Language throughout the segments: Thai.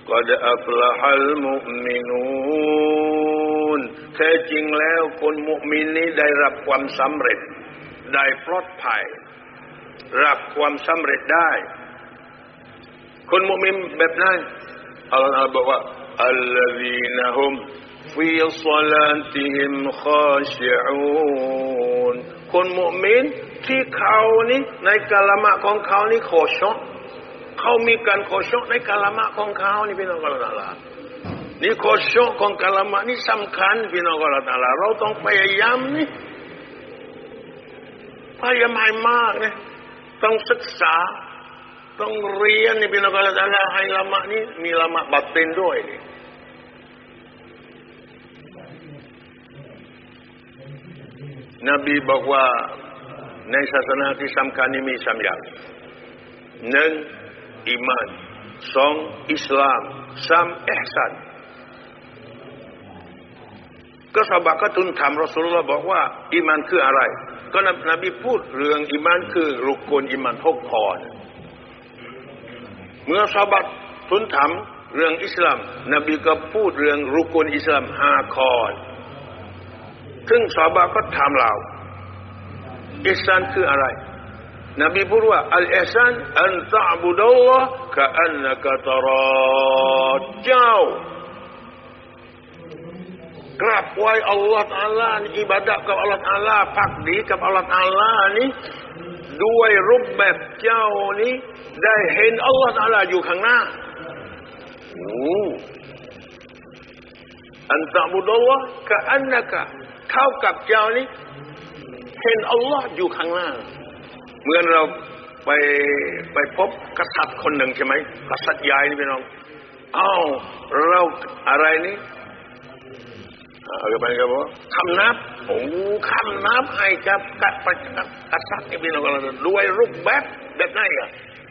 qad aflahal mu'minunแท้จริงแล้วคนมุมินนี้ได้รับความสำเร็จได้ปลอดภัยรับความสำเร็จได้คนมุมินแบบนั้นอัลลอฮฺบอกว่าอัลลซีนะฮุมฟีศอลาติฮิมคอชิอูนคนมุมินที่เขานี่ในกะละมะของเขานี่ขอชอเขามีการขอชอในกะละมะของเขานี่พี่น้องอัลลอฮฺนี่ขอชอของกะละมะนี่สำคัญพี่น้องอัลลอฮฺเราต้องพยายามนี่พยายามให้มากนะต้องศึกษาต้องเรียนนี่พี่น้องอัลลอฮฺให้ละมะนี่มีละมะบัตินด้วยนี่นบีบอกว่าในศาสนาที่สำคัญนี้มี3อย่าง1อีมาน2อิสลาม3อิห์ซานก็ซอฮาบะห์ก็ทูลถามรอซูลุลลอฮ์บอกว่าอีมานคืออะไรก็นบีพูดเรื่องอีมานคือรุกนอีมาน6ข้อเมื่อซอฮาบะห์ทูลถามเรื่องอิสลามนบีก็พูดเรื่องรุกนอิสลาม5ข้อซึ่งซอฮาบะห์ก็ถามเราอิห์ซานคืออะไรนบีพูดว่าอัลอิห์ซานอันตะอ์บุดัลลอฮ์กะอันนะกะตะราเจ้ากราบไหว้อัลลอฮฺตะอาลาอิบาดะห์กับอัลลอฮฺตะอาลาภักดีกับอัลลอฮฺตะอาลานี้ด้วยรูปแบบเจ้านี้ได้เห็นอัลลอฮฺตะอาลาอยู่ข้างหน้าอันตะอ์บุดัลลอฮ์กะอันนะกะเท่ากับเจ้านี้เห็นอัลลอฮ์อยู่ข้างหน้าเหมือนเราไปพบกษัตริย์คนหนึ่งใช่ไหมกษัตริย์ใหญ่นี่พี่น้องเราอะไรนี่อะไรไปครับผมคำนับคำนับให้กับกษัตริย์นี่พี่น้องเราด้วยรูปแบบไหนอ่ะ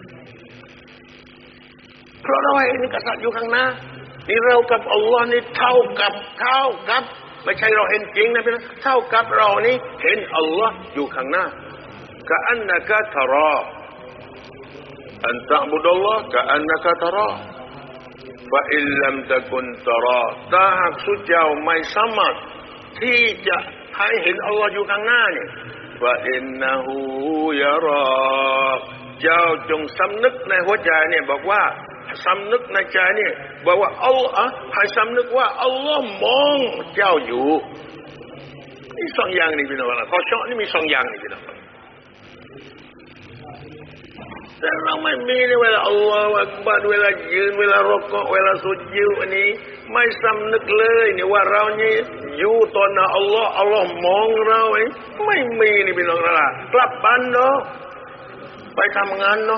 เพราะเราเห็นกษัตริย์อยู่ข้างหน้านี่เรากับอัลลอฮ์นี่เท่ากับไม่ใช่เราเห็นจริงนะพี่น้องเท่ากับเรานี่เห็นอัลลอฮ์อยู่ข้างหน้ากะอันนะกะตะราอันตะอ์บุดัลลอฮ์กะอันนะกะตะราฟะอิลลัมตะกุนตะราถ้าหากสุเจ้าไม่สามารถที่จะให้เห็นอัลลอฮ์อยู่ข้างหน้านี่ฟะอินนะฮูยะราเจ้าจงสำนึกในหัวใจเนี่ยบอกว่าสำนึกในใจนี่บอกว่าอัลลอฮ์ให้สำนึกว่าอัลลอฮ์มองเจ้าอยู่นี่2อย่างนี่พี่น้องขอชอนี่มี2อย่างนี่พี่น้องแต่เราไม่มีในเวลาอัลลอฮฺอักบัรเวลายืนเวลารอกเวลาสุญูดอันนี้ไม่สำนึกเลยนี่ว่าเรานี่อยู่ต่อหน้าอัลลอฮ์มองเราไม่มีนี่พี่น้องละกลับบ้านเนาะไปทำงานเนาะ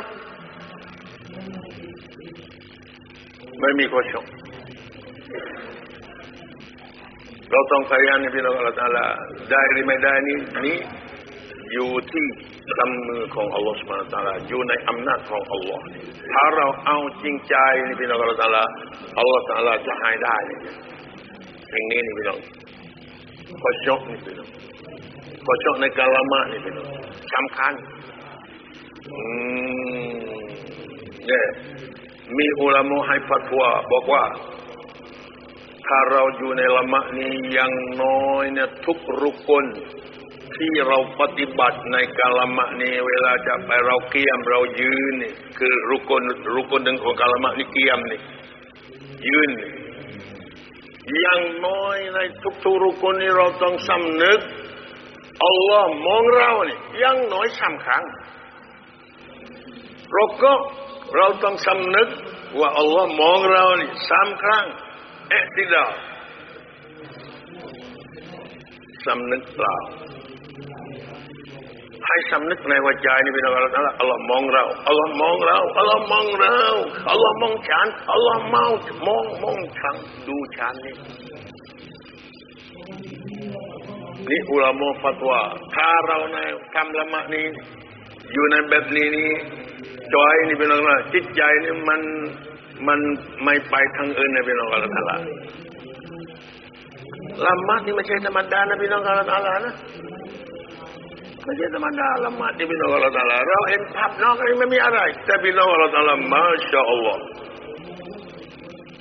ไม่มีข้อชกเราต้องพยายามนี่พี่น้องอัลลอฮฺได้หรือไม่ได้นี่อยู่ที่กำมือของอัลลอฮฺซุบฮานะฮูวะตะอาลาอยู่ในอำนาจของอัลลอฮฺถ้าเราเอาจริงใจนี่พี่น้องอัลลอฮฺตะอาลาจะให้ได้อย่างนี้นี่พี่น้องข้อชกนี่พี่น้องข้อชกในกาละมะนี่พี่น้องสำคัญเนี่ยมีอุลามะให้ฟัตวาบอกว่าถ้าเราอยู่ในละมะนี้อย่างน้อยเนี่ยทุกรุกนที่เราปฏิบัติในกาละมะนี้เวลาจะไปเราเกียมเรายืนนี่คือรุกนหนึ่งของกาละมะนี่เกียมนี่ยืนอย่างน้อยในทุกรุกนนี้เราต้องสำนึกอัลลอฮ์มองเรานี่อย่างน้อย3 ครั้งเราต้องสำนึกว่าอัลลอฮ์มองเรานี่3 ครั้งติดาสำนึกเปล่าให้สำนึกในหัวใจนี่พี่น้องอัลลอฮ์มองเราอัลลอฮ์มองเราอัลลอฮ์มองเราอัลลอฮ์มองฉันอัลลอฮ์มองฉันดูฉันนี่อุลามะฟัตวาถ้าเราในทำละหมาดนี้อยู่ในแบบนี้จอยนี่พี่น้องว่าจิตใจนี่มันไม่ไปทางอื่นนะพี่น้องอัลลอฮ์ละหมาดนี่ไม่ใช่ธรรมดานะพี่น้องอัลลอฮ์นะไม่ใช่ธรรมดาละหมาดนี่พี่น้องอัลลอฮ์เราเห็นภาพนอกนี่ไม่มีอะไรแต่พี่น้องอัลลอฮ์มาชาอัลลอฮ์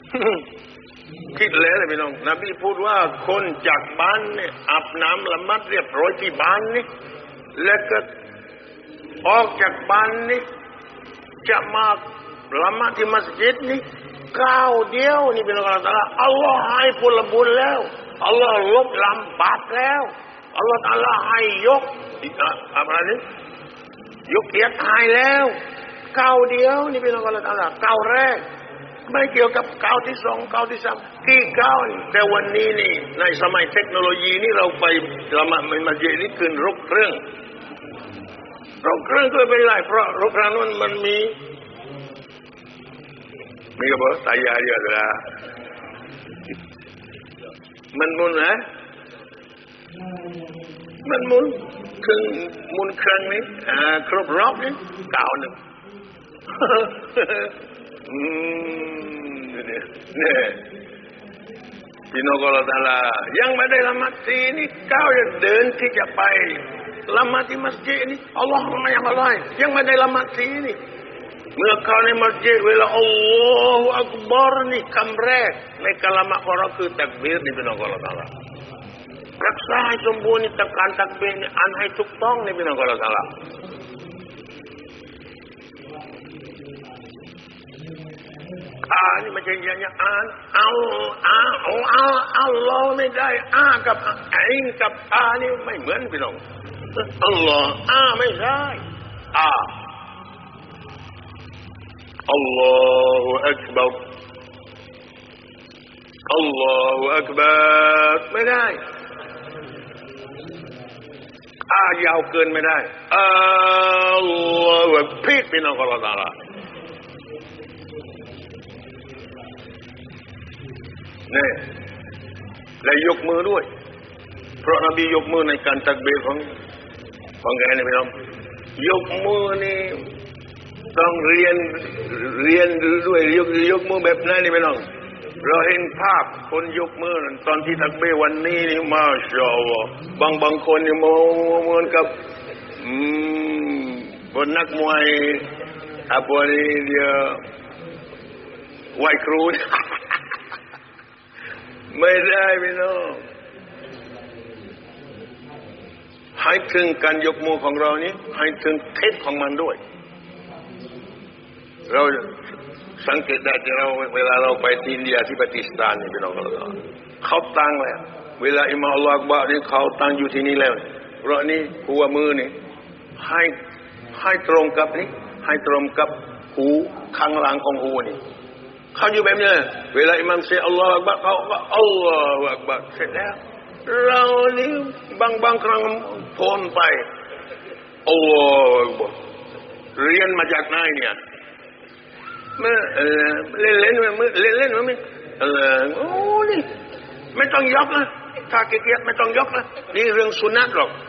คิดแล้วเลยพี่น้องนบีพูดว่าคนจากบ้านเนี่ยอาบน้ำละหมาดเรียบร้อยที่บ้านนี่แล้วก็ออกจากบ้านนี่จะมาละหมาดที่มัสยิดนี่ก้าวเดียวนี่เป็นอัลลอฮฺตะอาลาอัลลอฮ์ให้ผลบุญแล้วอัลลอฮ์ลบล้างบาปแล้วอัลลอฮฺตะอาลาให้ยกอะไรนี่ยกเกียรติให้แล้วก้าวเดียวนี่เป็นอัลลอฮฺตะอาลาก้าวแรกไม่เกี่ยวกับก้าวที่สองก้าวที่สามที่ก้าวแต่วันนี้นี่ในสมัยเทคโนโลยีนี่เราไปละหมาดในมัสยิดนี่คือรกเครื่องก็ไม่ได้เพราะรกเครื่องนั้นมันมีกระบอกตายาเยอะเลยมันมุนนะมันมุนครึ่งมุนครั้งนี้ครบรอบนี้ก้าวหนึ่งเนี่ยพี่น้องอัลลอฮฺตะอาลายังไม่ได้ละหมาดทีนี่ก้าวจะเดินที่จะไปละหมาดที่มัสยิดนี่อัลลอฮฺยังอะไรยังไม่ได้ละหมาดทีนี่เมื่อเข้าในมัสยิดเวลาอัลลอฮฺอักบาร์นี่คำแรกในกะละมะของเราคือตักบีรนี่พี่น้องอัลลอฮฺตะอาลารักษาให้สมบูรณ์นี่การตักบีรนี่อันให้ถูกต้องนี่พี่น้องอัลลอฮฺตะอาลานี่ไม่ใช่อย่างอ่านอัลลอฮ์ไม่ได้กับอิงกับนี่ไม่เหมือนพี่น้องอัลลอฮ์ไม่ได้อัลลอฮฺอักบัรอัลลอฮฺอักบัรไม่ได้ยาวเกินไม่ได้อัลลอฮฺผิดพี่น้องอัลลอฮฺตะอาลาเนี่ยและยกมือด้วยเพราะนบียกมือในการตักบีรของแกนี่พี่น้องยกมือนี่ต้องเรียนด้วยยกมือแบบนั้นนี่พี่น้องเราเห็นภาพคนยกมือตอนที่ตักบีรวันนี้นี่มาชาอัลลอฮ์บางคนนี่เหมือนกับคนนักมวยapa ni dia white crew ไม่ได้พี่น้องให้ถึงการยกมือของเรานี้ให้ถึงเทปของมันด้วยเราสังเกตได้ที่เราเวลาเราไปที่อินเดียที่ปากีสถานนี่พี่น้องเขาตั้งแล้วเวลาอิหม่ามอัลลอฮฺอักบาร์นี่เขาตั้งอยู่ที่นี่แล้วเพราะนี่หัวมือนี่ให้ตรงกับนี่ให้ตรงกับหูข้างหลังของหูนี่เขาอยู่แบบนี้เวลาอิหม่ามเสียอัลลอฮฺอักบัรเขาก็อัลลอฮฺอักบัรเสร็จแล้วเรานี่บางครั้งโผล่ไปอัลลอฮฺอักบัรเรียนมาจากไหนเนี่ยเมื่อเล่นมั้ยโอ้นี่ไม่ต้องยกนะถ้าเกียรไม่ต้องยกนะนี่เรื่องสุนัขหรอก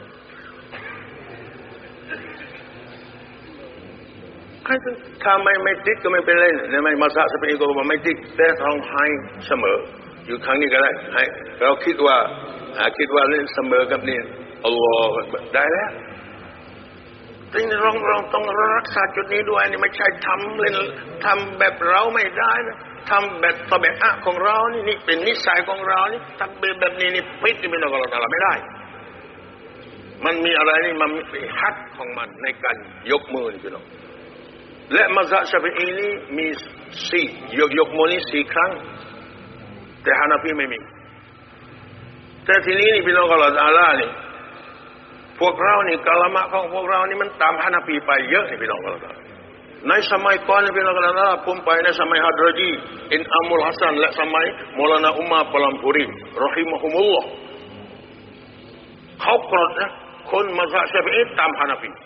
ถ้าไม่ติดก็ไม่เป็นไรนะไม่มาสะสเปนก็บอกไม่ติดแต่ต้องให้เสมออยู่ครั้งนี้ก็ได้ให้เราคิดว่าเล่นเสมอกับนี่อัลลอฮฺได้แล้วแต่เราต้องรักษาจุดนี้ด้วยนี่ไม่ใช่ทำเล่นทำแบบเราไม่ได้นะทำแบบตะเบะของเรานี่เป็นนิสัยของเรานี่ทำแบบนี้นี่ปิดนี่เป็นอะไรเราไม่ได้มันมีอะไรนี่มันมีฮัดของมันในการยกมือนี่พี่น้องและมัซฮับชาฟิอีนี่มียกมือนี่4 ครั้งแต่ฮานาฟีไม่มีแต่ทีนี้นี่พี่น้องอัลลอฮฺตะอาลานี่พวกเรานี่กะละมะของพวกเรานี่มันตามฮานาฟีไปเยอะนี่พี่น้องอัลลอฮฺในสมัยก่อนนี่พี่น้องอัลลอฮฺผมไปในสมัยฮัดรจีอินอัมุลฮัสซันและสมัยมอลานาอุมาปะลัมปุรีรอฮิมะฮุมุลลอฮ์เขากรดนะคนมัซฮับชาฟิอีตามฮานาฟี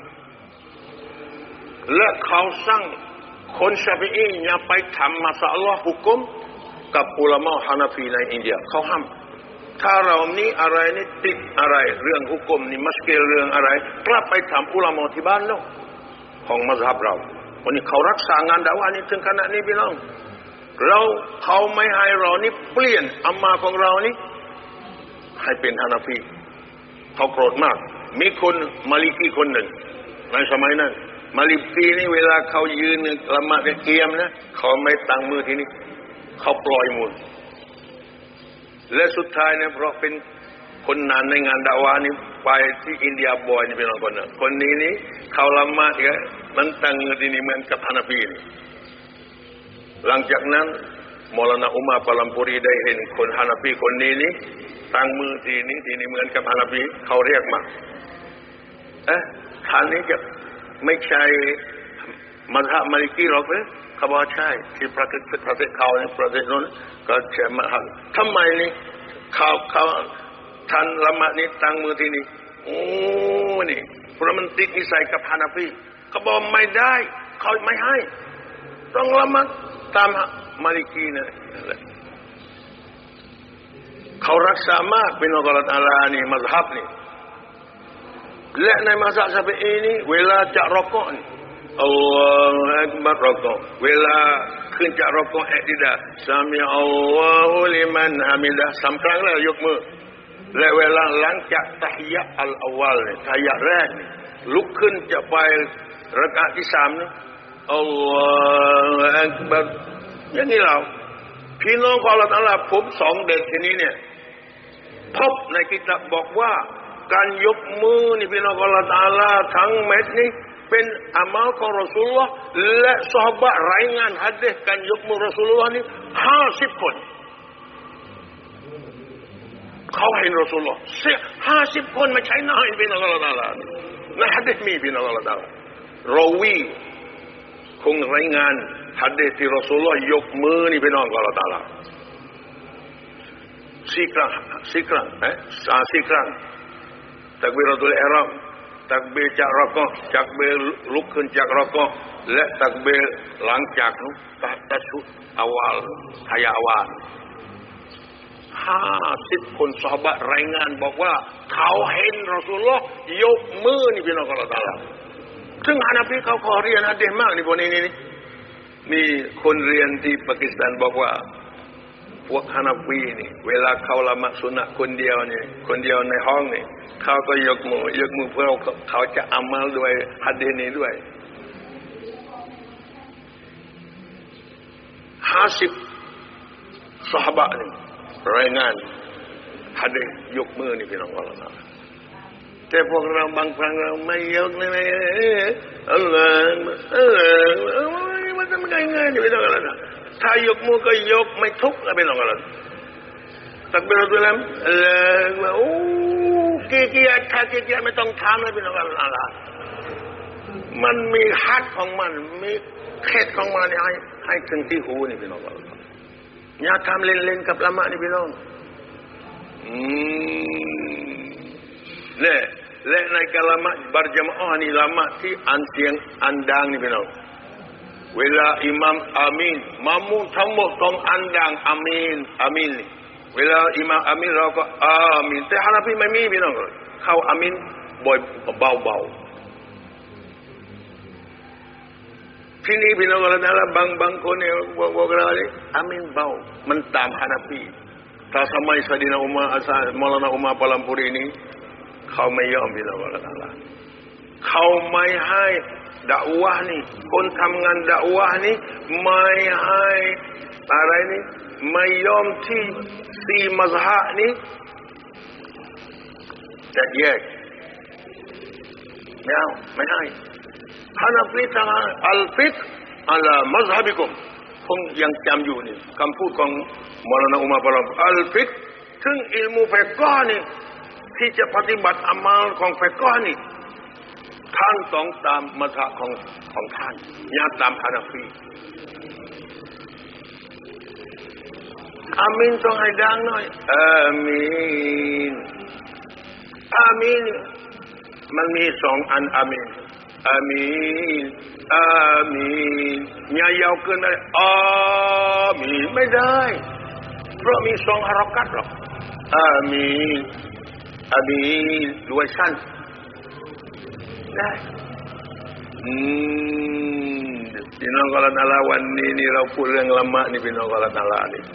และเขาสั่งคนชาฟิอีอย่าไปทำมาซาอัลลอฮ์ฮุกมกับอุลามะฮานาฟีในอินเดียเขาห้ามถ้าเรานี้อะไรนี่ติดอะไรเรื่องฮุกมนี่มัสเกลเรื่องอะไรกลับไปทำอุลามะที่บ้านเนาะของมัซฮับเราวันนี้เขารักษางานดาวานี่ถึงขนาดนี้พี่น้องเขาไม่ให้เรานี่เปลี่ยนอัมมาของเรานี่ให้เป็นฮานาฟีเขาโกรธมากมีคนมาลิกีคนหนึ่งในสมัยนั้นมาลิกีนี่เวลาเขายืนละหมาดเกียมนะเขาไม่ตั้งมือที่นี่เขาปล่อยหมดและสุดท้ายเนี่ยเพราะเป็นคนนานในงานดาวานี่ไปที่อินเดียบ่อยนี่เป็นคนนี้นี่เขาละหมาดกันมันตั้งที่นี่เหมือนกับฮานาฟีนี่หลังจากนั้นมอลานาอุมาปาลัมปุรีได้เห็นคนฮานาฟีคนนี้นี่ตั้งมือที่นี่เหมือนกับฮานาฟีเขาเรียกมาท่านนี้จะไม่ใช่มัซฮับมาลิกีหรอกหรือเขาบอกใช่ที่ประเทศเขาในประเทศนู้นก็ใช่มัซฮับทำไมนี่เขาท่านละหมาดนี่ตั้งมือที่นี่โอ้นี่เพราะมันติดนิสัยกับฮานาฟีเขาบอกไม่ได้เขาไม่ให้ต้องละหมาดตามมาลิกีนะเขารักษามากเป็นอัลลอฮฺอาลานี่มัซฮับนี่และในมัซฮับซาฟีอีนี่เวลาจะรอกอนี่อัลลอฮฺอักบัรรอกอเวลาขึ้นจากรอกออิดะซามิอัลลอฮุลิมันฮามิดะสามครั้งแล้วยกมือและเวลาหลังจากตะฮิยะอัลอวัลตะฮิยะแรกลุกขึ้นจะไปรักอะที่สามนะอัลลอฮฺอักบัรอย่างนี้เราพี่น้องของอัลลอฮฺตะอาลาผมสองเด็กทีนี้เนี่ยพบในกิตาบบอกว่าการยกมือนี่พี่น้องของอัลลอฮฺตะอาลาทั้งเม็ดนี้เป็นอามัลของรอซูลุลลอฮ์และซอฮาบะห์รายงานหะดีษการยกมือรอซูลุลลอฮ์นี่50 คนเขาเห็นรอซูลุลลอฮ์50 คนไม่ใช่น้อยพี่น้องของอัลลอฮฺตะอาลาในหะดีษมีพี่น้องของอัลลอฮฺตะอาลารอวีคงรายงานหะดีษที่รอซูลุลลอฮ์ยกมือนี่พี่น้องของอัลลอฮฺตะอาลา4 ครั้ง4 ครั้งตักบีเราตุลอิหรามตักบีรจากรอกอตักบีรลุกขึ้นจากรอกอและตักบีรหลังจากนั้นตัชุอาวาลทายาอาวาล50 คนซอฮาบะห์รายงานบอกว่าเขาเห็นรอซูลุลลอฮ์ยกมือนี่พี่น้องของอัลเลาะห์ตะอาลาซึ่งฮานาฟีเขาขอเรียนหะดีษมากนี่พวกนี้มีคนเรียนที่ปากีสถานบอกว่าพวกฮานาฟีนี่เวลาเขาละหมาดสุนัตคนเดียวในห้องนี่เขาก็ยกมือเพื่อเขาจะอามัลด้วยหะดีษนี้ด้วย50 ซอฮาบะห์นี่รายงานหะดีษยกมือนี่พี่น้องของเราแต่พวกเราบางครั้งเราไม่ยกนี่อัลลอฮฺมันจะไม่ง่ายนี่พี่น้องของเราถ้ายกมือก็ยกไม่ทุกข์เป็นของเราตักบีรตุลลัมโอ้เกียร์ไม่ต้องทำเลยเป็นของเรามันมีฮัดของมันมีเคล็ดของมันให้ถึงที่หูนี่เป็นของเราอย่าทำเล่นๆกับละหมาดนี่พี่น้องและในการละหมาดบัรญะมาอะห์นี่ละหมาดที่อันเสียงอันดังนี่พี่น้องเวลาอิหม่ามอามีนมามุทั้งหมดต้องอันดังอามีนนี่เวลาอิหม่ามอามีนเราก็อามีนแต่ฮานาฟีไม่มีพี่น้องเขาอามีนบ่อยเบาที่นี่พี่น้องเราเนี่ยบางคนเนี่ยบอกเราเลยอามีนเบามันตามฮานาฟีถ้าสมัยซะดีนะอุมามอลานาอุมาปาลัมปุรีนี้เขาไม่ยอมพี่น้องเราเขาไม่ให้ดะอวะห์นี่คนทำงานดะอวะห์นี่ไม่ให้อะไรนี่ไม่ยอมที่4 มัซฮับนี่จะแยกไม่ให้ฮานาฟีทางอัลฟิกอัลมัซฮับิกุมคงยังจำอยู่นี่คำพูดของมอลานาอุมาปาลัมอัลฟิกถึงอิลมุฟิกฮ์นี่ที่จะปฏิบัติอามัลของฟิกฮ์นี่ท่านต้องตามมัซฮับของท่านอย่าตามฮานาฟีอามีนต้องให้ดังหน่อยอามีนมันมี2 อันอามีนอย่ายาวเกินไปอามีนไม่ได้เพราะมี2 ฮารกัตหรอกอามีนด้วยสั้นได้พี่น้องกอลานาลาวันนี้นี่เราพูดเรื่องละหมาดนี่พี่น้องกอลานาลานี่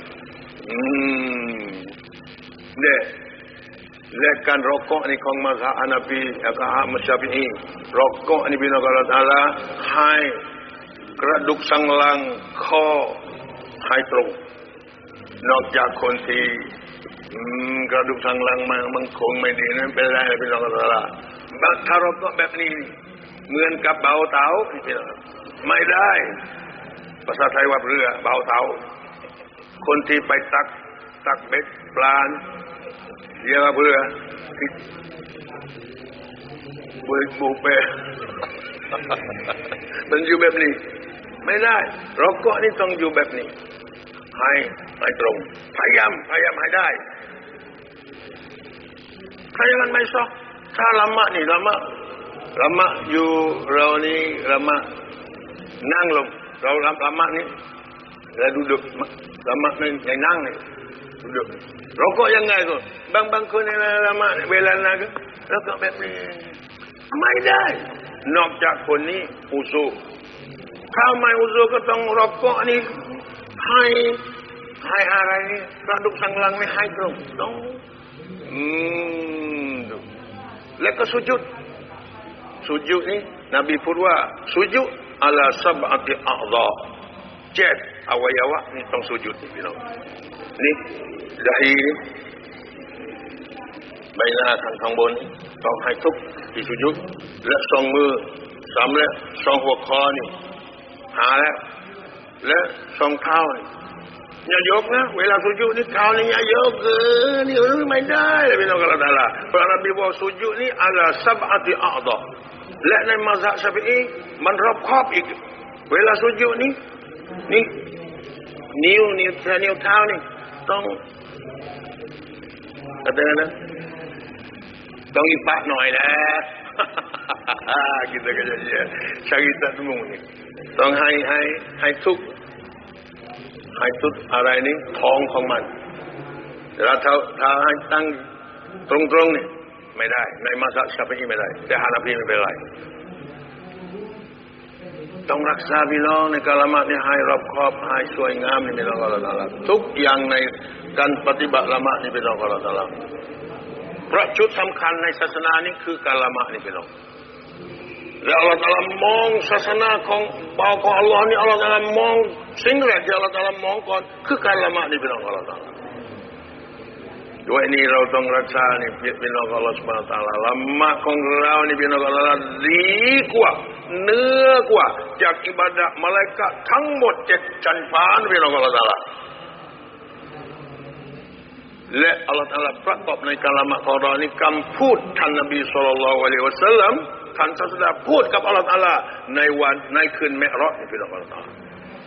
และการรอกอนี่ของมัซฮับฮานาฟีและก็มัซฮับชาฟิอีรอกอนี่พี่น้องกอลานาลาให้กระดูกสันหลังคอให้ตรงนอกจากคนที่กระดูกสันหลังมันคงไม่ดีนั้นเป็นไรพี่น้องกันละถ้ารอกแบบนี้เหมือนกับเบาเต๋าพี่น้องไม่ได้ภาษาไทยว่าเรือเบาเต๋าคนที่ไปตักเบ็ดปลาเรียกว่าเรือบูเป้มันอยู่แบบนี้ไม่ได้รอกนี่ต้องอยู่แบบนี้ให้ตรงพยายามให้ได้ถ้าอย่างนั้นไม่ซอกถ้าละมะนี่ละมะอยู่เรานี่ละมะนั่งลงเราละมะนี่แล้วดูละมะนี่ไงนั่งนี่ดูเราก็ยังไงก็บางคนในละมะเวลานั้นก็แล้วก็แบบนี้ไม่ได้นอกจากคนนี้อุซูถ้าไม่อุซูก็ต้องรอกก็นี่ให้อะไรนี่กระดูกสันหลังไม่ให้ตรงแล้วก็สุญูดนี่นบีพูดว่าสุญูดอัลาซับอัติอัลลอฮ์7อวัยวะนี่ต้องสุญูดนี่พี่น้องนี่dahiใบหน้าข้างบนต้องให้ทุกที่สุญูดและสองมือ3และสองหัวคอนี่หาแล้วและสองเท้านี่อย่ายกนะเวลาสุญูดนี่เท้านี่อย่ายกนี่ไม่ได้เลยพี่น้องกันละเพราะนบีบอกสุญูดนี่อัลาซับอัติอัลลอฮ์และในมัซฮับชาฟิอีมันรอบครอบอีกเวลาสุญูดนี่นิ้วเท้านี่ต้องอะไรนะต้องอิปะหน่อยนะkita kerja dia cerita semua niต้องให้ทุกอะไรนี่ท้องของมันแล้วถ้าให้ตั้งตรงๆนี่ไม่ได้ในมัซฮับชาฟิอีไม่ได้แต่ฮานาฟีไม่เป็นไรต้องรักษาพี่น้องในการละหมาดนี่ให้รอบคอบให้สวยงามนี่พี่น้องอัลลอฮฺตะอาลาทุกอย่างในการปฏิบัติละหมาดนี่พี่น้องอัลลอฮฺตะอาลาเพราะจุดสำคัญในศาสนานี้คือการละหมาดนี่พี่น้องแล้วอัลลอฮฺตะอาลามองศาสนาของบ่าวของอัลลอฮฺนี่อัลลอฮฺตะอาลามองสิ่งแรกที่อัลลอฮฺตะอาลามองก่อนคือการละหมาดนี่พี่น้องอัลลอฮฺตะอาลาด้วยนี้เราต้องรักษานี่พี่น้องอัลลอฮฺซุบฮานะฮูวะตะอาลาละหมาดของเรานี่พี่น้องอัลลอฮฺดีกว่าเนื้อกว่าจากอิบาดะห์มาลาอิกะฮ์ทั้งหมด7ชั้นฟ้าพี่น้องอัลลอฮฺตะอาลาและอัลลอฮฺตะอาลาประกอบในการละหมาดของเรานี่คำพูดท่านนบีศ็อลลัลลอฮุอะลัยฮิวะซัลลัมท่านศาสดาพูดกับอัลลอฮฺตะอาลาในคืนมิอ์ราจพี่น้องอัลลอฮฺตะอาลา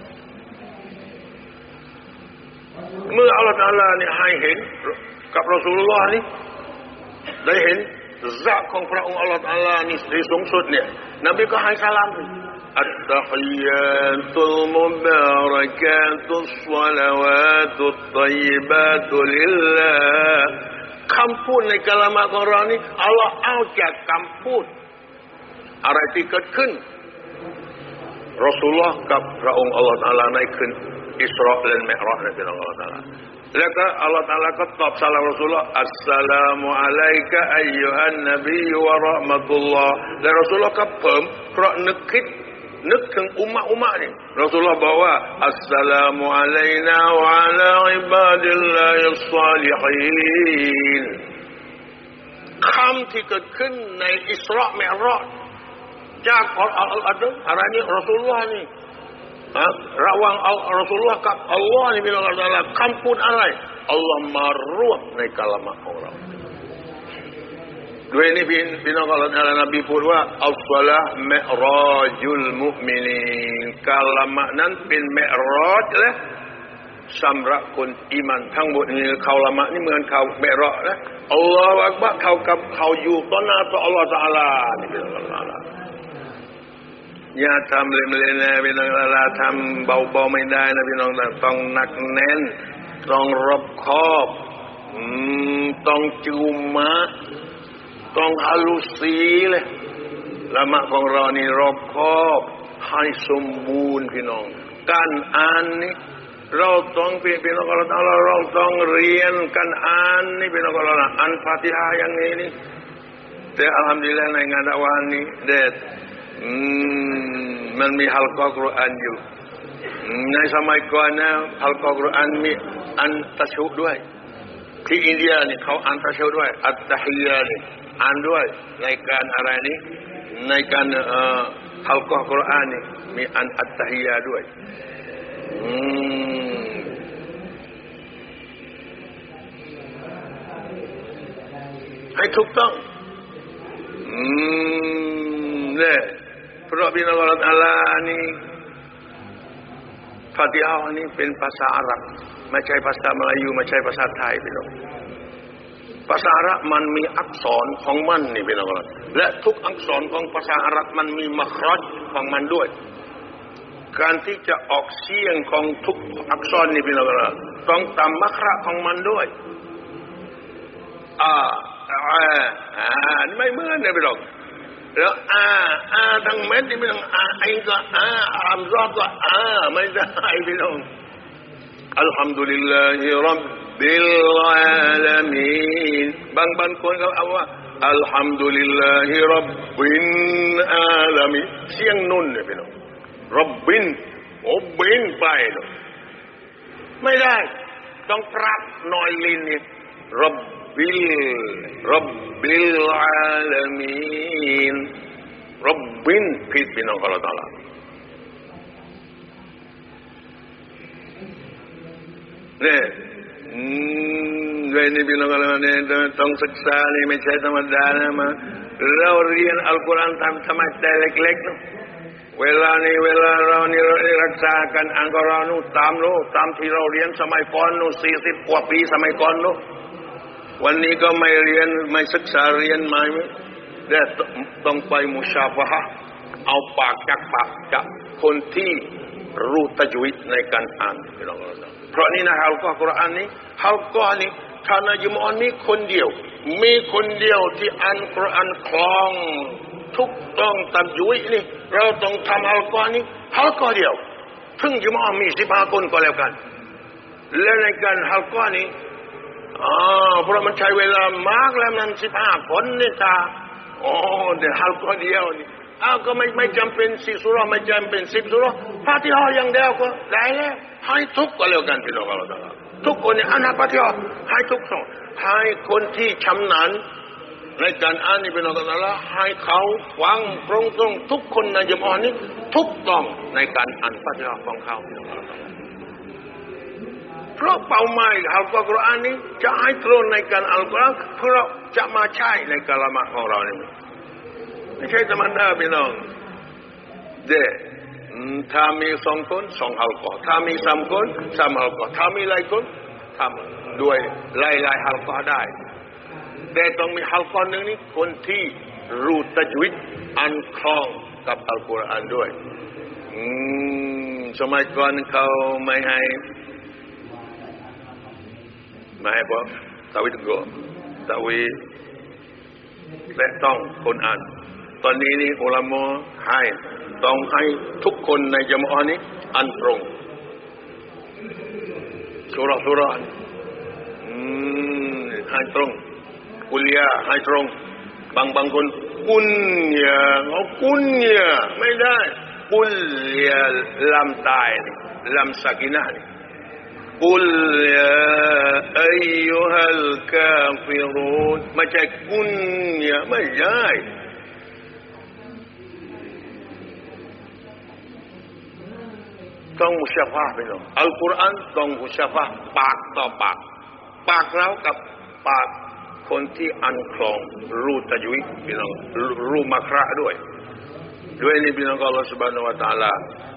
เมื่ออัลลอฮฺตะอาลานี่ให้เห็นกับรอซูลุลลอฮ์นี่ได้เห็นซะของพระองค์อัลลอฮฺตะอาลานี่ที่สูงสุดเนี่ยนบีก็ให้สลามอัตตะฮิยาตุลมุบารักาตุศศอลาวาตุตฏอยยิบาตุลิลลาห์คำพูดในกะลามะของเรานี่อัลลอฮ์เอาจากคำพูดอะไรที่เกิดขึ้นรอซูลุลลอฮ์กับพระองค์อัลลอฮฺตะอาลาในคืนอิสราและมิอ์ราจนั่นเป็นอัลลอฮฺตะอาลาแล้วก็อัลลอฮฺตะอาลาก็ตอบสลามรอซูลุลลอฮ์อัสสลามุอะลัยกะอัยยูฮันนบีวะเราะห์มะตุลลอฮ์และรอซูลุลลอฮ์ก็เพิ่มเพราะนึกถึงอุมมะนี่รอซูลุลลอฮ์บอกว่าอัสสลามุอะลัยนาวะอะลาอิบาดิลลาฮิศศอลิฮีนคำที่เกิดขึ้นในอิสรามิอ์ราจจากอะไรนี่รอซูลุลลอฮ์นี่ระหว่างรอซูลุลลอฮ์กับอัลลอฮ์นี่พี่น้องอัลลอฮ์คำพูดอะไรอัลลอฮ์มารวมในกะลามะของเราด้วยนี้พี่น้องอัลลอฮ์นบีพูดว่าอัลศอลาห์มิอ์ราจุลมุมินีนกะลามะนั้นเป็นมิอ์ราจและสำหรับคนอีหมันทั้งหมดนี่เขาละหมาดนี่เหมือนเขามิอ์ราจนะอัลลอฮฺอักบัรเขาอยู่ต่อหน้าต่ออัลลอฮฺตะอาลานี่พี่น้องอัลลอฮ์อย่าทำเล่นๆนะพี่น้องอัลลอฮ์ทำเบาๆไม่ได้นะพี่น้องต้องหนักแน่นต้องรอบคอบต้องจูมะต้องฮาลุสีเลยละหมาดของเรานี่รอบคอบให้สมบูรณ์พี่น้องการอ่านนี่เราต้องพี่น้องเราต้องเรียนการอ่านนี่พี่น้องเราอ่านฟาติฮะอย่างนี้นี่แต่อัลฮัมดุลิลละห์ในงานดะวานี้เด็ดมันมีฮัลกะกุรอานอยู่ในสมัยก่อนนะอัลกุรอานมีอันตัชฮุดด้วยที่อินเดียนี่เขาอ่านตัชฮุดด้วยอัตตะฮิยะนี่อ่านด้วยในการอะไรนี่ในการอัลกุรอานนี่มีอันอัตตะฮิยะด้วยให้ถูกต้องเนี่ยเพราะบิดาอัลลอฮฺตะอาลานี่ฟาติฮะห์นี่เป็นภาษาอาหรับไม่ใช่ภาษามลายูไม่ใช่ภาษาไทยพี่น้องภาษาอาหรับมันมีอักษรของมันนี่พี่น้องและทุกอักษรของภาษาอาหรับมันมีมัครัจของมันด้วยการที่จะออกเสียงของทุกอักษรนี่พี่น้องต้องตามมัคราของมันด้วยไม่เหมือนเนี่ยพี่น้องแล้วทั้งเม็ดนี่พี่น้องไอ้ก็อัมซอก็ไม่ได้พี่น้องอัลฮัมดุลิลลาฮิร็อบบิลอาลามีนบางคนเขาเอาว่าอัลฮัมดุลิลลาฮิร็อบบิลอาลามีนเสียงนุ่นเนี่ยพี่น้องร็อบบินไปเนาะไม่ได้ต้องปรับหน่อยลิ้นนี่ร็อบบิลอาลามีนร็อบบินผิดพี่น้องอัลลอฮฺตะอาลาเนี่ยเรื่องนี้พี่น้องอัลลอฮฺเนี่ยต้องศึกษานี่ไม่ใช่ธรรมดานะมาเราเรียนอัลกุรอานทำไมแต่เล็กๆเนาะเวลาเรานี่รักษากันอ่านกุรอานนู่นตามที่เราเรียนสมัยก่อนนู่น40 กว่าปีสมัยก่อนนู่นวันนี้ก็ไม่เรียนไม่ศึกษาเรียนไม่ได้ต้องไปมุชาฟะฮะเอาปากจากปากจากคนที่รู้ตัจวิดในการอ่านพี่น้องเพราะนี่นะอัลกุรอานนี้ท่านยุมอันนี้คนเดียวมีคนเดียวที่อ่านกุรอานคล่องทุกต้องตัจวิดนี่เราต้องทำอัลกุรอานนี้อัลกุรอานเดียวถึงยุมอันมี15 คนก็แล้วกันและในการอัลกุรอานนี้เพราะมันใช้เวลามากแล้วมัน15 คนนี่ตาเดี๋ยวฮัลก็เดียวนี่ก็ไม่จำเป็น4 สุเราะห์ไม่จำเป็น10 สุเราะห์ฟาติฮะห์อย่างเดียวก็ได้แล้วให้ทุกก็แล้วกันพี่น้องอัลลอฮฺทุกคนเนี่ยอ่านฟาติฮะห์ให้ทุกสองให้คนที่ชำนาญในการอ่านนี่พี่น้องอัลลอฮฺให้เขาฟังตรงทุกคนในยุมอันนี้ทุกต้องในการอ่านฟาติฮะห์ของเขาพี่น้องอัลลอฮฺเพราะเป้าหมายอัลกุรอานนี้จะให้ตรงในการอัลกุรอานเพื่อจะมาใช้ในกะละมะของเรานี่ไม่ใช่ธรรมดาพี่น้องถ้ามี2 คน2 อัลกุรอานถ้ามี3 คน3 อัลกุรอานถ้ามีหลายคนทำด้วยหลายอัลกุรอานได้แต่ต้องมีอัลกุรอานนึงนี่คนที่รู้ตัจวิดอ่านคล่องกับอัลกุรอานด้วยสมัยก่อนเขาไม่ให้บอกตะวิดก็ตะวิดและต้องคนอ่านตอนนี้นี่อุลามะให้ต้องให้ทุกคนในญะมาอะห์นี้อ่านตรงสุเราะห์ให้ตรงกุลยาให้ตรงบางคนกุนยาไม่ได้กุลยาลำตายลำซากินะห์กุลยาอัยยูฮัลกาฟิรูนไม่ใช่กุนยาไม่ใช่ต้องมุชาฟะห์ไปน้องอัลกุรอานต้องมุชาฟะห์ปากต่อปากเรากับปากคนที่อ่านคล่องรู้ตัจวิดพี่น้องรู้มักเราะห์ด้วยนี่พี่น้องอัลลอฮฺ Subhanahu Wa Taala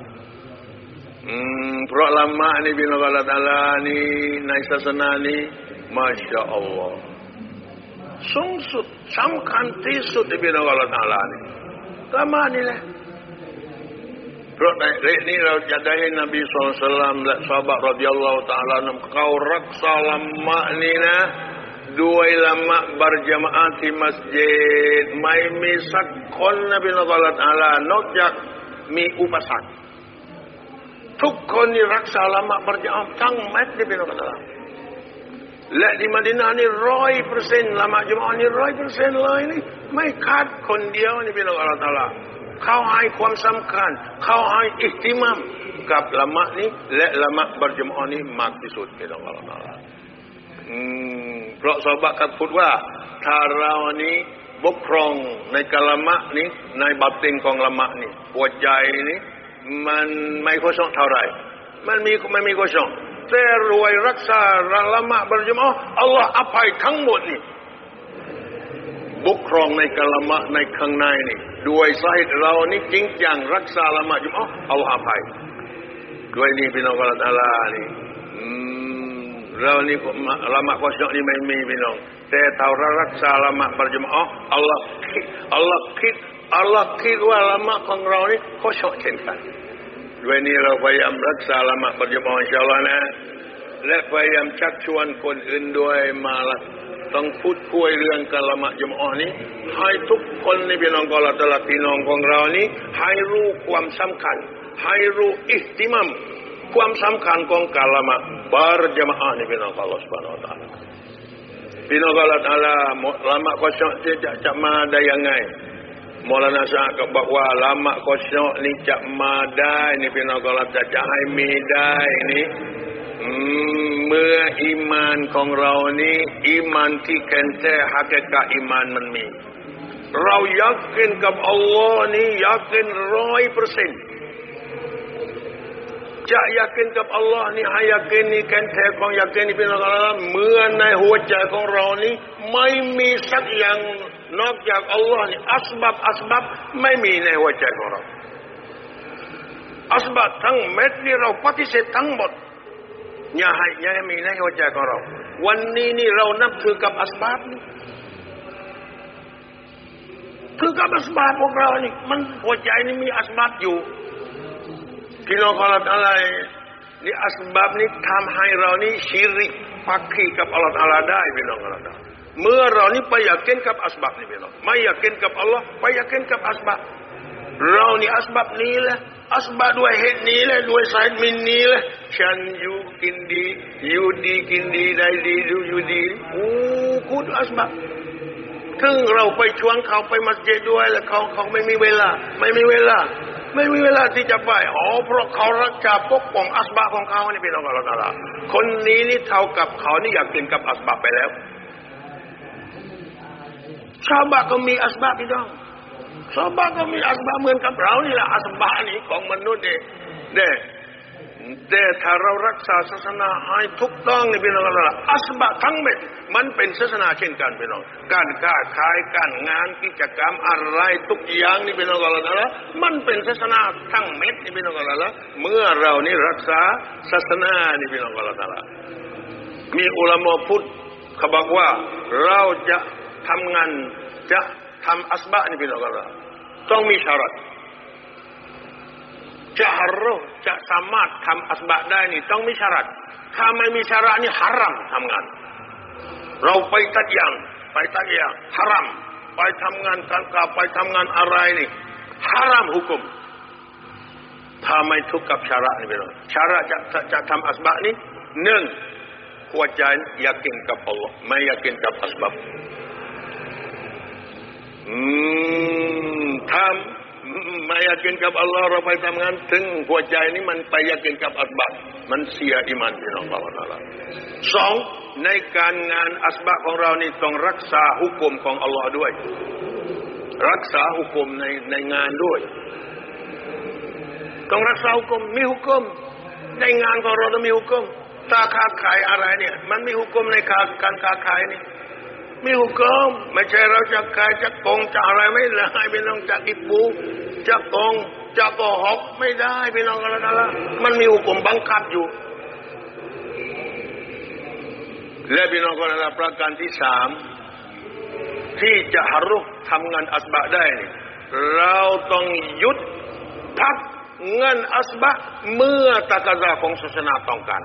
เพราะละมะนี่พี่น้องอัลลอฮฺ Taala นี่ในศาสนานี้มาชาอัลลอฮฺสูงสุดสำคัญที่สุดพี่น้องอัลลอฮฺ Taala นี่ละมะนี่แหละเพราะในเรื่องนี้เราจะได้เห็นนบีศ็อลลัลลอฮุอะลัยฮิวะซัลลัมและซอฮาบะห์รอฎิยัลลอฮุตะอาลาอันฮุมเขารักษาละมะนี่นะด้วยละมะberjamaahที่มัสยิดไม่มีสักคนนะพี่น้องอัลลอฮฺ Taala นอกจากมีอุปสรรคทุกคนนี่รักษาละมะberjamaahทั้งมัสยิดพี่น้องอัลลอฮฺและที่มะดีนะห์นี่ 100% ละมะญะมาอะห์นี่ 100% เลยนี่ไม่ขาดคนเดียวนี่พี่น้องอัลลอฮฺ Taalaเขาให้ความสำคัญเขาให้อิหติมามกับละหมาดนี้และละหมาดberjamaahนี้มากที่สุดพี่น้องอัลลอฮฺเพราะซอฮาบะห์ก็พูดว่าถ้าเรานี้บกพร่องในการละหมาดนี้ในบัตินของละหมาดนี้หัวใจนี้มันไม่กosongเท่าไหร่มันมีkosongแต่รวยรักษาละหมาดberjamaahอัลลอฮฺอภัยทั้งหมดนี่บกพร่องในการละหมาดในข้างในนี่ด้วยสาเหตุเรานี่จริงจังรักษาละหมาดberjamaahอัลลอฮฺอภัยด้วยนี่พี่น้องอัลลอฮฺนี่เรานี่ละหมาดkosongนี่ไม่มีพี่น้องแต่ถ้าเรารักษาละหมาดberjamaahอัลลอฮฺคิดว่าละหมาดของเรานี่kosongเช่นกันด้วยนี้เราพยายามรักษาละหมาดberjamaahอินชาอัลลอฮฺนะและพยายามชักชวนคนอื่นด้วยมาละต้องพูดคุยเรื่องการละหมาดberjamaahนี้ให้ทุกคนนี่พี่น้องของเราแต่ละพี่น้องของเรานี้ให้รู้ความสำคัญให้รู้อิหติมัมความสำคัญของการละหมาดberjamaahนี่พี่น้องของAllah Subhanahu Wa Taalaพี่น้องของAllah Taalaละหมาดkosongจะมาได้ยังไงMaulana Syah ก็บอกว่าละหมาดkosongนี่จะมาได้นี่พี่น้องของAllahจะให้มีได้นี่เมื่ออีมานของเรานี้อีมานที่แท้แท้หากะอีมานมันมีเรายักษ์กับอัลลอฮ์นี่ยักษ์ 100%จะยักษ์กับอัลลอฮ์นี่ให้ยักษ์นี่แท้แท้ของยักษ์นี่เป็นอะไรเมื่อในหัวใจของเรานี้ไม่มีสักอย่างนอกจากอัลลอฮ์นี่อัสบับไม่มีในหัวใจของเราอัสบับทั้งเม็ดนี่เราปฏิเสธทั้งหมดอย่าให้มีในหัวใจของเราวันนี้นี่เรานับถือกับอัสบับนี่คือกับอัสบับของเรานี่มันหัวใจนี่มีอัสบับอยู่พี่น้องของเราอะไรนี่อัสบับนี่ทำให้เรานี่ชิริกปักขีกับอัลลอฮฺได้พี่น้องของเราเมื่อเรานี่ไปอยากเกินกับอัสบับนี่พี่น้องไม่อยากเกินกับอัลลอฮฺไปอยากเกินกับอัสบับเรานี่อัสบับนี้แหละอัสบับด้วยเหตุนี้แหละด้วยสาเหตุนี้แหละฉันอยู่กินดีอยู่ดีกินดีได้ดีดูอยู่ดีคุณอัสบับถึงเราไปชวนเขาไปมัสยิดด้วยแล้วเขาไม่มีเวลาที่จะไปเพราะเขารักษาปกป้องอัสบับของเขานี่เป็นองค์อัลลอฮฺคนนี้นี่เท่ากับเขานี่อยากกินกับอัสบับไปแล้วชาวบ้านก็มีอัสบับพี่น้องชาวบ้านก็มีอัสบับเหมือนกับเรานี่แหละอัสบับนี่ของมนุษย์เนี่ยแต่ถ้าเรารักษาศาสนาให้ถูกต้องนี่พี่น้องอัสบับทั้งหมดมันเป็นศาสนาเช่นกันพี่น้องการค้าขายการงานกิจกรรมอะไรทุกอย่างนี่พี่น้องมันเป็นศาสนาทั้งหมดนี่พี่น้องเมื่อเรานี่รักษาศาสนานี่พี่น้องมีอุลามะพูดเขาบอกว่าเราจะทำงานจะทำอัสบับนี่พี่น้องต้องมีสyaratจะฮารจะสามารถทำอัสบับได้นี่ต้องมีsyaratถ้าไม่มีsyaratนี่ฮารัมทำงานเราไปตัดยางฮารัมไปทำงานการค้าไปทำงานอะไรนี่ฮารัมหุกุมถ้าไม่ถูกกับsyaratนี่พี่น้องsyaratจะทำอัสบับนี่หนึ่งหัวใจyakinกับอัลลอฮ์ไม่yakinกับอัสบับทำไม่yakinกับอัลลอฮ์เราไปทำงานถึงหัวใจนี้มันไปyakinกับอัสบับมันเสียอีหม่านพี่น้องเราสองในการงานอัสบับของเรานี่ต้องรักษาหุกมของอัลลอฮ์ด้วยรักษาหุกมในงานด้วยต้องรักษาหุกมมีหุกมในงานของเราต้องมีหุกมถ้าค้าขายอะไรเนี่ยมันมีหุกมในการค้าขายนี่มีหุกมไม่ใช่เราจะขายจะโกงจะอะไรไม่ได้พี่น้องจะอิบูจะโกงจะโกหกไม่ได้พี่น้องกันละมันมีหุกมบังคับอยู่และพี่น้องกันละประการที่สามที่จะฮารุทำงานอัสบับได้เราต้องหยุดพักเงินอัสบับเมื่อตะกะซาของศาสนาต้องการ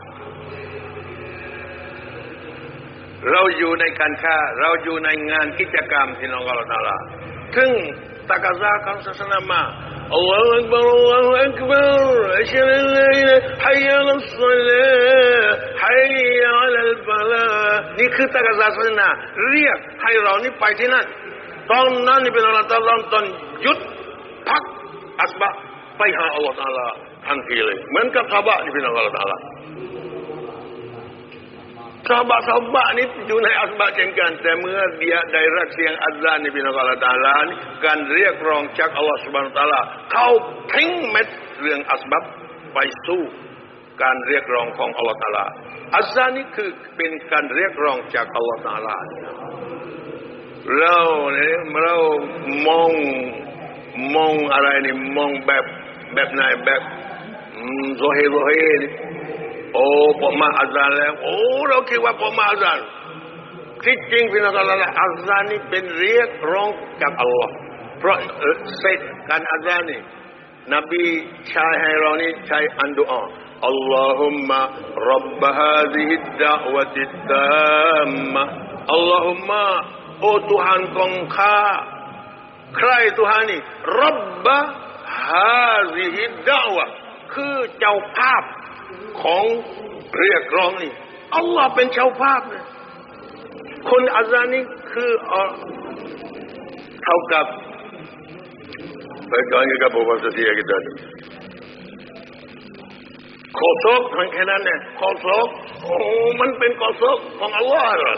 เราอยู่ในการค้าเราอยู่ในงานกิจกรรมที่น้องอัลลอฮฺถึงตะกะซาของศาสนามาอัลลอฮฺอักบัรอัลลอฮฺอักบัรอัชฮะดุอัลลาอิลาฮะฮัยยัลศอลาฮัยยัลฟะลานี่คือตะกะซาศาสนาเรียกให้เรานี่ไปที่นั่นตอนนั้นนี่เป็นอัลลอฮฺตอนหยุดพักอัสบับไปหาอัลลอฮฺตะอาลาทันทีเลยเหมือนกับซอฮาบะห์นี่พี่น้องอัลลอฮฺตะอาลาซอฮาบะห์นี่อยู่ในอัสบะห์เช่นกันแต่เมื่อdiaได้รับเสียงอัซานนี่พี่น้องอัลลอฮฺตะอาลานี่การเรียกร้องจากอัลลอฮฺซุบฮานะฮูวะตะอาลาเขาทิ้งเม็ดเรื่องอัสบับไปสู้การเรียกร้องของอัลลอฮฺตะอาลาอัซานนี่คือเป็นการเรียกร้องจากอัลลอฮฺตะอาลาเรามองอะไรนี่มองแบบไหนแบบโซเฮนี่โอ้พอมาอัซานแล้วโอ้เราคิดว่าพอมาอัซานที่จริงพี่น้องอัลลอฮฺอัซานนี่เป็นเรียกร้องจากอัลลอฮฺเพราะเสร็จการอัซานนี่นบีใช้ให้เรานี่ใช้อันดุอาอัลลอฮุมมะรับบบะฮาซิฮิดดะวะติตตามะอัลลอฮุมมะโอ้Tuhanของข้าใครTuhanนี่รับบะฮาซิฮิดดะวะคือเจ้าภาพของเรียกร้องนี่อัลลอฮ์เป็นเจ้าภาพนะคนอาซานนี่คือเท่ากับBagaimana kita bahasa dia kita ni? Kosok, hanya ni kosok. Oh, มันเป็นกอซอกของอัลลอฮ์เหรอ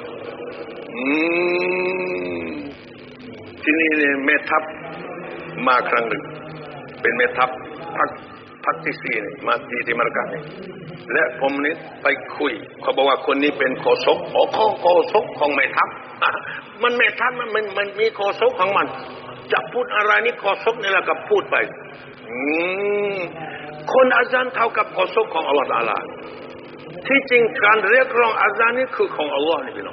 ที่นี่เนี่ยแม่ทัพมาครั้งหนึ่งเป็นแม่ทัพพักที่สี่นี่มาที่มาร์กานี่และผมนี่ไปคุยเขาบอกว่าคนนี้เป็นโฆษกโฆษกของแม่ทัพมันแม่ทัพมันมีโฆษกของมันจะพูดอะไรนี่โฆษกนี่แหละก็พูดไปคนอาซานเท่ากับโฆษกของอัลลอฮฺตะอาลาที่จริงการเรียกร้องอาซานนี่คือของอัลลอฮ์นี่พี่น้อง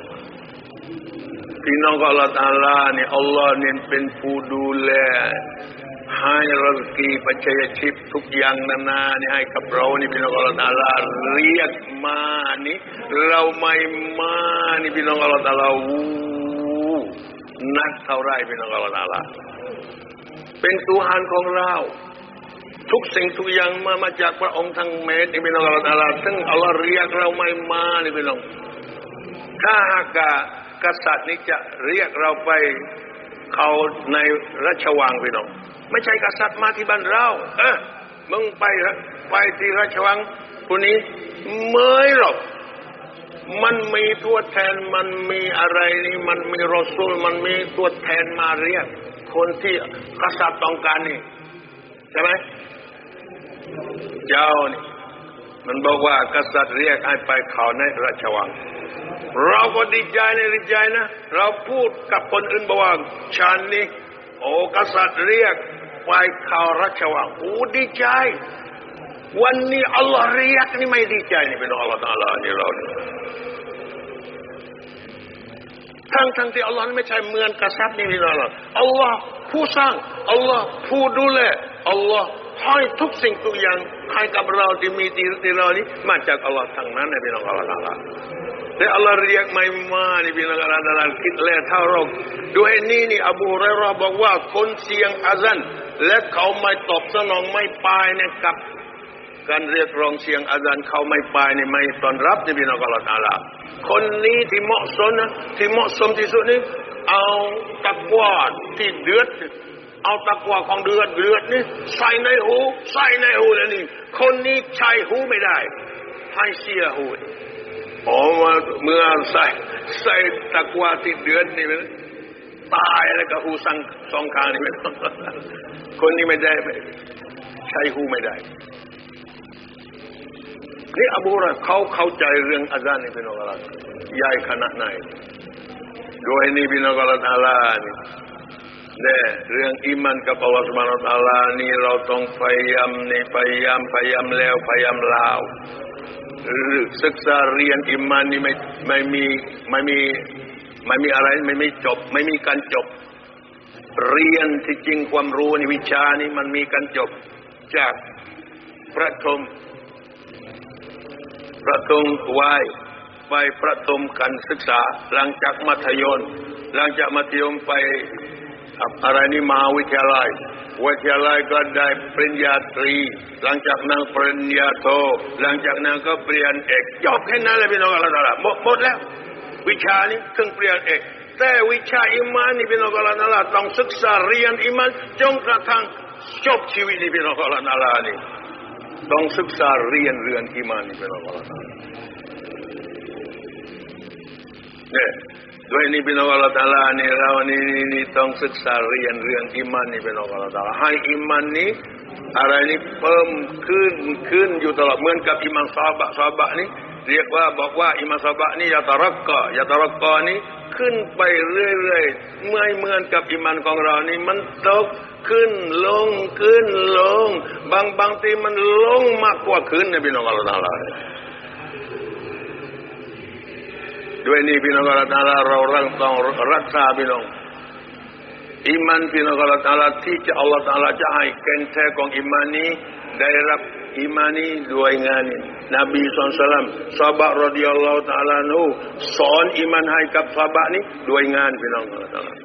ของอัลลอฮฺตะอาลานี่อัลลอฮ์นี่เป็นผู้ดูแลให้รัซกีปัจจัยชีพทุกอย่างนานานี่ให้กับเรานี่พี่น้องอัลลอฮฺตะอาลาเรียกมานี่เราไม่มานี่พี่น้องอัลลอฮฺตะอาลานักเท่าไรพี่น้องอัลลอฮฺตะอาลาเป็นTuhanของเราทุกสิ่งทุกอย่างมาจากพระองค์ทั้งเม็ดนี่พี่น้องอัลลอฮฺตะอาลาซึ่งอัลลอฮฺเรียกเราไม่มานี่พี่น้องถ้าหากกษัตริย์นี้จะเรียกเราไปเข้าในราชวังพี่น้องไม่ใช่กษัตริย์มาที่บ้านเรามึงไปที่ราชวังคนนี้ไม่หรอกมันมีตัวแทนมันมีอะไรนี่มันมีรอซูลมันมีตัวแทนมาเรียกคนที่กษัตริย์ต้องการนี่ใช่ไหมเจ้านี่มันบอกว่ากษัตริย์เรียกให้ไปเข้าในราชวังเราก็ดีใจนะเราพูดกับคนอื่นบอกว่าฉันนี่โอ้กษัตริย์เรียกไปเข้าราชวังโอ้ดีใจวันนี้อัลลอฮ์เรียกนี่ไม่ดีใจนี่เป็นอัลลอฮ์ตะอาลานี่เราทั้งที่อัลลอฮ์ไม่ใช่เหมือนกษัตริย์นี่พี่น้องอัลลอฮ์ผู้สร้างอัลลอฮ์ผู้ดูแลอัลลอฮ์ให้ทุกสิ่งทุกอย่างให้กับเราที่มีที่เรานี้มาจากอัลลอฮ์ทั้งนั้นนะพี่น้องอัลลอฮ์แต่อัลลอฮ์เรียกไม่มานี่พี่น้องอัลลอฮ์คิดแล้วเท่าเราด้วยนี่อบูฮุรอยเราะห์บอกว่าคนเสียงอาซันและเขาไม่ตอบสนองไม่ไปเนี่ยกับการเรียกร้องเสียงอาซันเขาไม่ไปนี่ไม่ต้อนรับนี่พี่น้องอัลลอฮ์คนนี้ที่เหมาะสมนะที่เหมาะสมที่สุดนี่เอาตะกวาที่เดือดเอาตะกวาของเดือดนี่ใส่ในหูแล้วนี่คนนี้ใช้หูไม่ได้ให้เสียหูเมื่อใส่ตะกวาที่เดือดนี่ตายแล้วก็หูสองข้างนี่คนนี้ไม่ได้ใช้หูไม่ได้นี่อบูฮุรอยเราะห์เขาเข้าใจเรื่องอาซานนี่พี่น้องอัลลอฮ์ใหญ่ขนาดไหนโดยนี่พี่น้องอัลลอฮ์ตะอาลาเนี่ยเรื่องอีหมันกับอัลลอฮ์ซุบฮานะฮูวะตะอาลานี่เราต้องพยายามแล้วพยายามเล่าศึกษาเรียนอีหมันนี่ไม่มีอะไรไม่มีจบไม่มีการจบเรียนที่จริงความรู้ในวิชานี่มันมีการจบจากประถมไปประถมการศึกษาหลังจากมัธยมไปอะไรนี่มหาวิทยาลัยก็ได้ปริญญาตรีหลังจากนั้นปริญญาโทหลังจากนั้นก็ปริญญาเอกจบแค่นั้นเลยพี่น้องอัลลอฮ์หมดแล้ววิชานี้ถึงปริญญาเอกแต่วิชาอิมานนี่พี่น้องอัลลอฮ์ต้องศึกษาเรียนอิมานจนกระทั่งจบชีวิตนี่พี่น้องอัลลอฮ์นี่ต้องศึกษาเรียนเรื่องอีมานนี่เป็นอัลลอฮฺเนี่ยด้วยนี่เป็นอัลลอฮฺตะอาลานี่เรานี่ต้องศึกษาเรียนเรื่องอีมานนี่เป็นอัลลอฮฺตะอาลาให้อีมานนี้อะไรนี่เพิ่มขึ้นอยู่ตลอดเหมือนกับอิมามซอฮาบะนี่เรียกว่าบอกว่าอิมามซอฮาบะนี่ยะตะรักกอนี่ขึ้นไปเรื่อยๆเหมือนกับอิมานของเรานี่มันตกขึ้นลงบางทีมันลงมากกว่าขึ้นนะพี่น้องอัลลอฮฺตะอาลาด้วยนี่พี่น้องอัลลอฮฺตะอาลาเราต้องรักษาพี่น้องอิมานพี่น้องอัลลอฮฺตะอาลาที่จะอัลลอฮฺตะอาลาจะให้แก่นแท้ของอิมานนี้ได้รับอิมานนี้ด้วยงานนบีศ็อลลัลลอฮุอะลัยฮิวะซัลลัมซอฮาบะห์รอฎิยัลลอฮุตะอาลาอันฮุสอนอิมานให้กับซอฮาบะห์นี้ด้วยงานพี่น้องอัลลอฮฺตะอาลา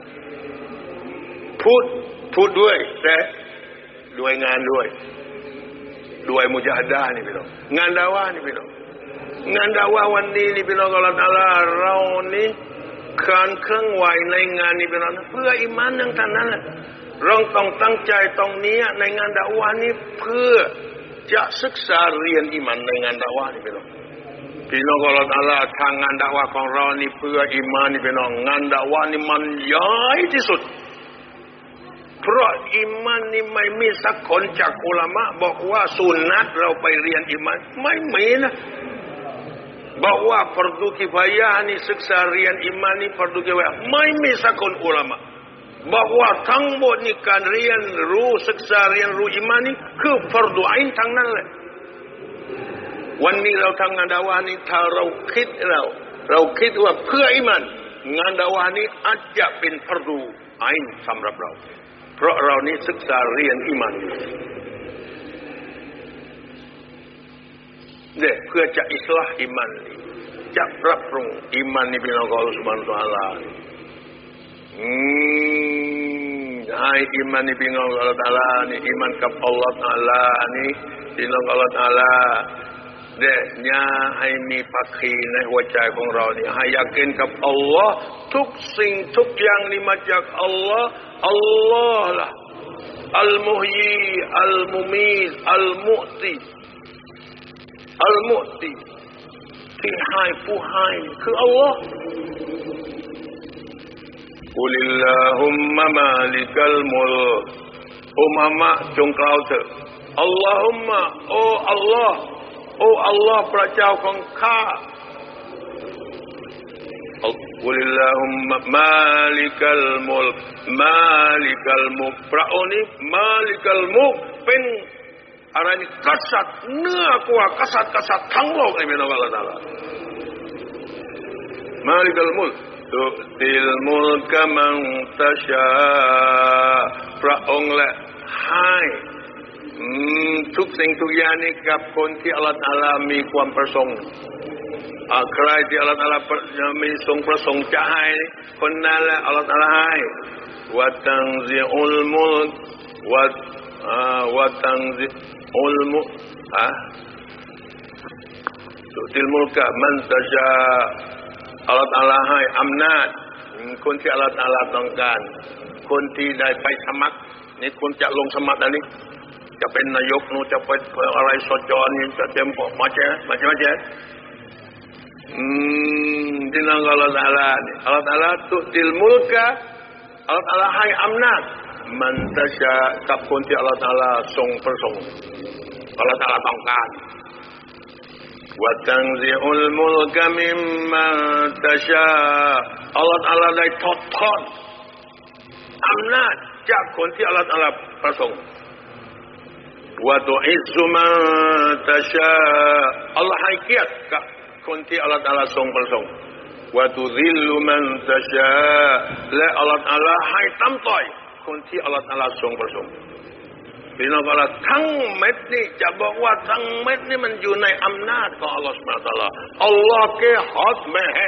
พูดด้วยแต่ด้วยงานด้วยมุญาฮะดะห์นี่พี่น้องงานดะวะห์นี่พี่น้องงานดะวะห์วันนี้นี่พี่น้องอัลลอฮฺตะอาลาเรานี่การเคลื่อนไหวในงานนี้เป็นอะไรเพื่ออิมานอย่างนั้นแหละเราต้องตั้งใจตรงนี้ในงานดะวะห์นี้เพื่อจะศึกษาเรียนอิมานในงานดะวะห์นี่เป็นพี่น้องอัลลอฮฺตะอาลาทางงานดะวะห์ของเรานี่เพื่ออิมานนี่เป็นงานดะวะห์นี่มันใหญ่ที่สุดเพราะอิมานนี่ไม่มีสักคนจากอุลามะบอกว่าสุนนะเราไปเรียนอิมานไม่มีนะบอกว่าฟารดูกิฟายะห์นี่ศึกษาเรียนอิมานนี่ฟารดูกิฟายะห์ไม่มีสักคนอุลามะบอกว่าทั้งหมดนี่การเรียนรู้ศึกษาเรียนรู้อิมานนี่คือฟารดูอินทั้งนั้นแหละวันนี้เราทำงานดะวะห์นี่ถ้าเราคิดว่าเพื่ออิมานงานดะวะห์นี้อาจจะเป็นฟารดูอินสำหรับเราเพราะเรานี่ศึกษาเรียนอิมานเนี่ยเพื่อจะอิสลาห์อิมานนี่จะปรับปรุงอิมานนี่พี่น้องอัลลอฮฺซุบฮานะฮูวะตะอาลาให้อิมานนี่พี่น้องอัลลอฮฺตะอาลานี่อิมานกับอัลลอฮฺตะอาลานี่พี่น้องอัลลอฮฺตะอาลาเนี่ยให้มีภักดีในหัวใจของเรานี่ให้ยากินกับอัลลอฮฺทุกสิ่งทุกอย่างนี่มาจากอัลลอฮฺล่ะอัลมุฮยีอัลมุมีตอัลมุติที่ให้ผู้ให้คืออัลลอฮ์กุลิลลาฮุมมะมาลิกัลมุลกโอ้มุฮัมมัดจงกล่าวเถิดอัลลอฮุมมะโอ้อัลลอฮ์พระเจ้าของข้ากุลิลลาฮุมมะมาลิกัลมุลกพระองค์นี้มาลิกัลมุลกเป็นอะไรนี่กษัตริย์เหนือกว่ากษัตริย์ทั้งโลกนี่เป็นอัลลอฮฺตะอาลามาลิกัลมุลกตุติลมุลกะมันตะชาพระองค์และให้ทุกสิ่งทุกอย่างนี้กับคนที่อัลลอฮฺตะอาลามีความประสงค์ใครที่อัลลอฮฺตะอาลามีทรงประสงค์จะให้คนนั้นแหละอัลลอฮฺตะอาลาให้วะตันซิอุลมุลกวะตันซิอุลมุตุติลมุลกะมันตะชาอัลลอฮฺตะอาลาให้อำนาจคนที่อัลลอฮฺตะอาลาต้องการคนที่ได้ไปสมัครนี่คนจะลงสมัครอันนี้จะเป็นนายกนู่นจะไปอะไรสจนี่จะเต็มพอมาเจ๊ที่นั่งอัลลอฮฺตะอาลานี่อัลลอฮฺตะอาลาตุติลมุลกะอัลลอฮฺตะอาลาให้อำนาจมันตะชากับคนที่อัลลอฮฺตะอาลาทรงประสงค์อัลลอฮฺตะอาลาต้องการวะตันซิอุลมุลกะมิมมันตะชาอัลลอฮฺตะอาลาได้ทอดทอดอำนาจจากคนที่อัลลอฮฺตะอาลาประสงค์วะตุอิซซุมันตะชาอัลลอฮฺให้เกียรติกับคนที่อัลลอฮฺตะอาลาทรงประสงค์วะตุซิลลุมันตะชาและอัลลอฮฺตะอาลาให้ต่ำต้อยคนที่อัลลอฮฺตะอาลาทรงประสงค์พี่น้องอัลลอฮฺทั้งเม็ดนี่จะบอกว่าทั้งเม็ดนี่มันอยู่ในอำนาจของอัลลอฮฺซุบฮานะฮูวะตะอาลาอัลลอฮฺके हाथ में है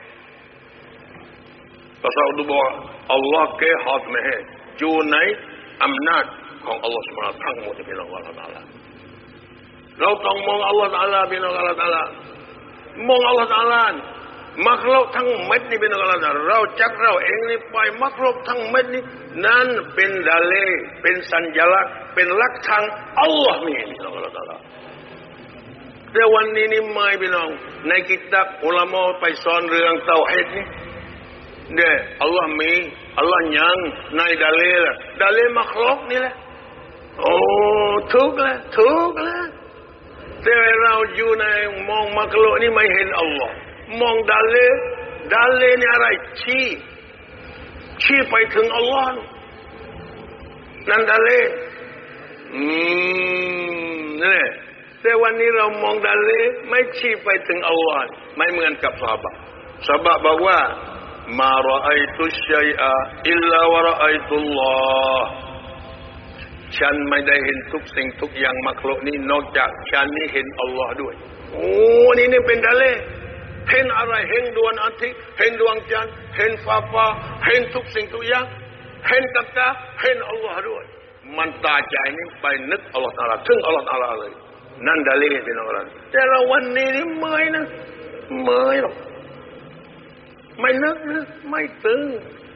ภาษาอุรดูบอกอัลลอฮฺके हाथ में हैอยู่ในอำนาจของอัลลอฮฺซุบฮานะฮูวะตะอาลาทั้งหมดพี่น้องอัลลอฮฺตะอาลาเราต้องมองอัลลอฮฺตะอาลาพี่น้องอัลลอฮฺตะอาลามองอัลลอฮฺตะอาลา makhlukทั้งเม็ดนี่เป็นอะไรนะเราจักเราเองนี่ปล่อยมักลุกทั้งเม็ดนี่นั่นเป็นดาเลเป็นสัญลักษณ์เป็นหลักฐานอัลลอฮ์มีนี่อัลลอฮ์แต่วันนี้นี่ไม่พี่น้องในกิตาบอุลามะไปสอนเรื่องเตาฮีดนี่เด้ออัลลอฮ์มีอัลลอฮ์ยังในดาเลมักลุกนี่แหละโอ้ถูกแล้วแต่เราอยู่ในมองมักลุกนี่ไม่เห็นอัลลอฮ์มองดาเลนี่อะไรชี้ไปถึงอัลลอฮ์นั่นดาเลนี่แต่วันนี้เรามองดาเลไม่ชี้ไปถึงอัลลอฮ์ไม่เหมือนกับซอฮาบะบอกว่ามารออัยตุชัยอะอิลลาวะรออัยตุลลอฮ์ฉันไม่ได้เห็นทุกสิ่งทุกอย่างมักลุกนี้นอกจากฉันนี่เห็นอัลลอฮ์ด้วยโอ้นี่เป็นดาเลเห็นอะไรเห็นดวงอาทิตย์เห็นดวงจันทร์เห็นฟ้าเห็นทุกสิ่งทุกอย่างเห็นกับตาเห็นอัลลอฮ์ด้วยมันตาใจนี่ไปนึกอัลลอฮ์ตะอาลาถึงอัลลอฮ์ตะอาลาเลยนั่นดาเลเป็นอะไรแต่เราวันนี้นี่เมื่อยหรอกไม่นึกนะไม่ตึง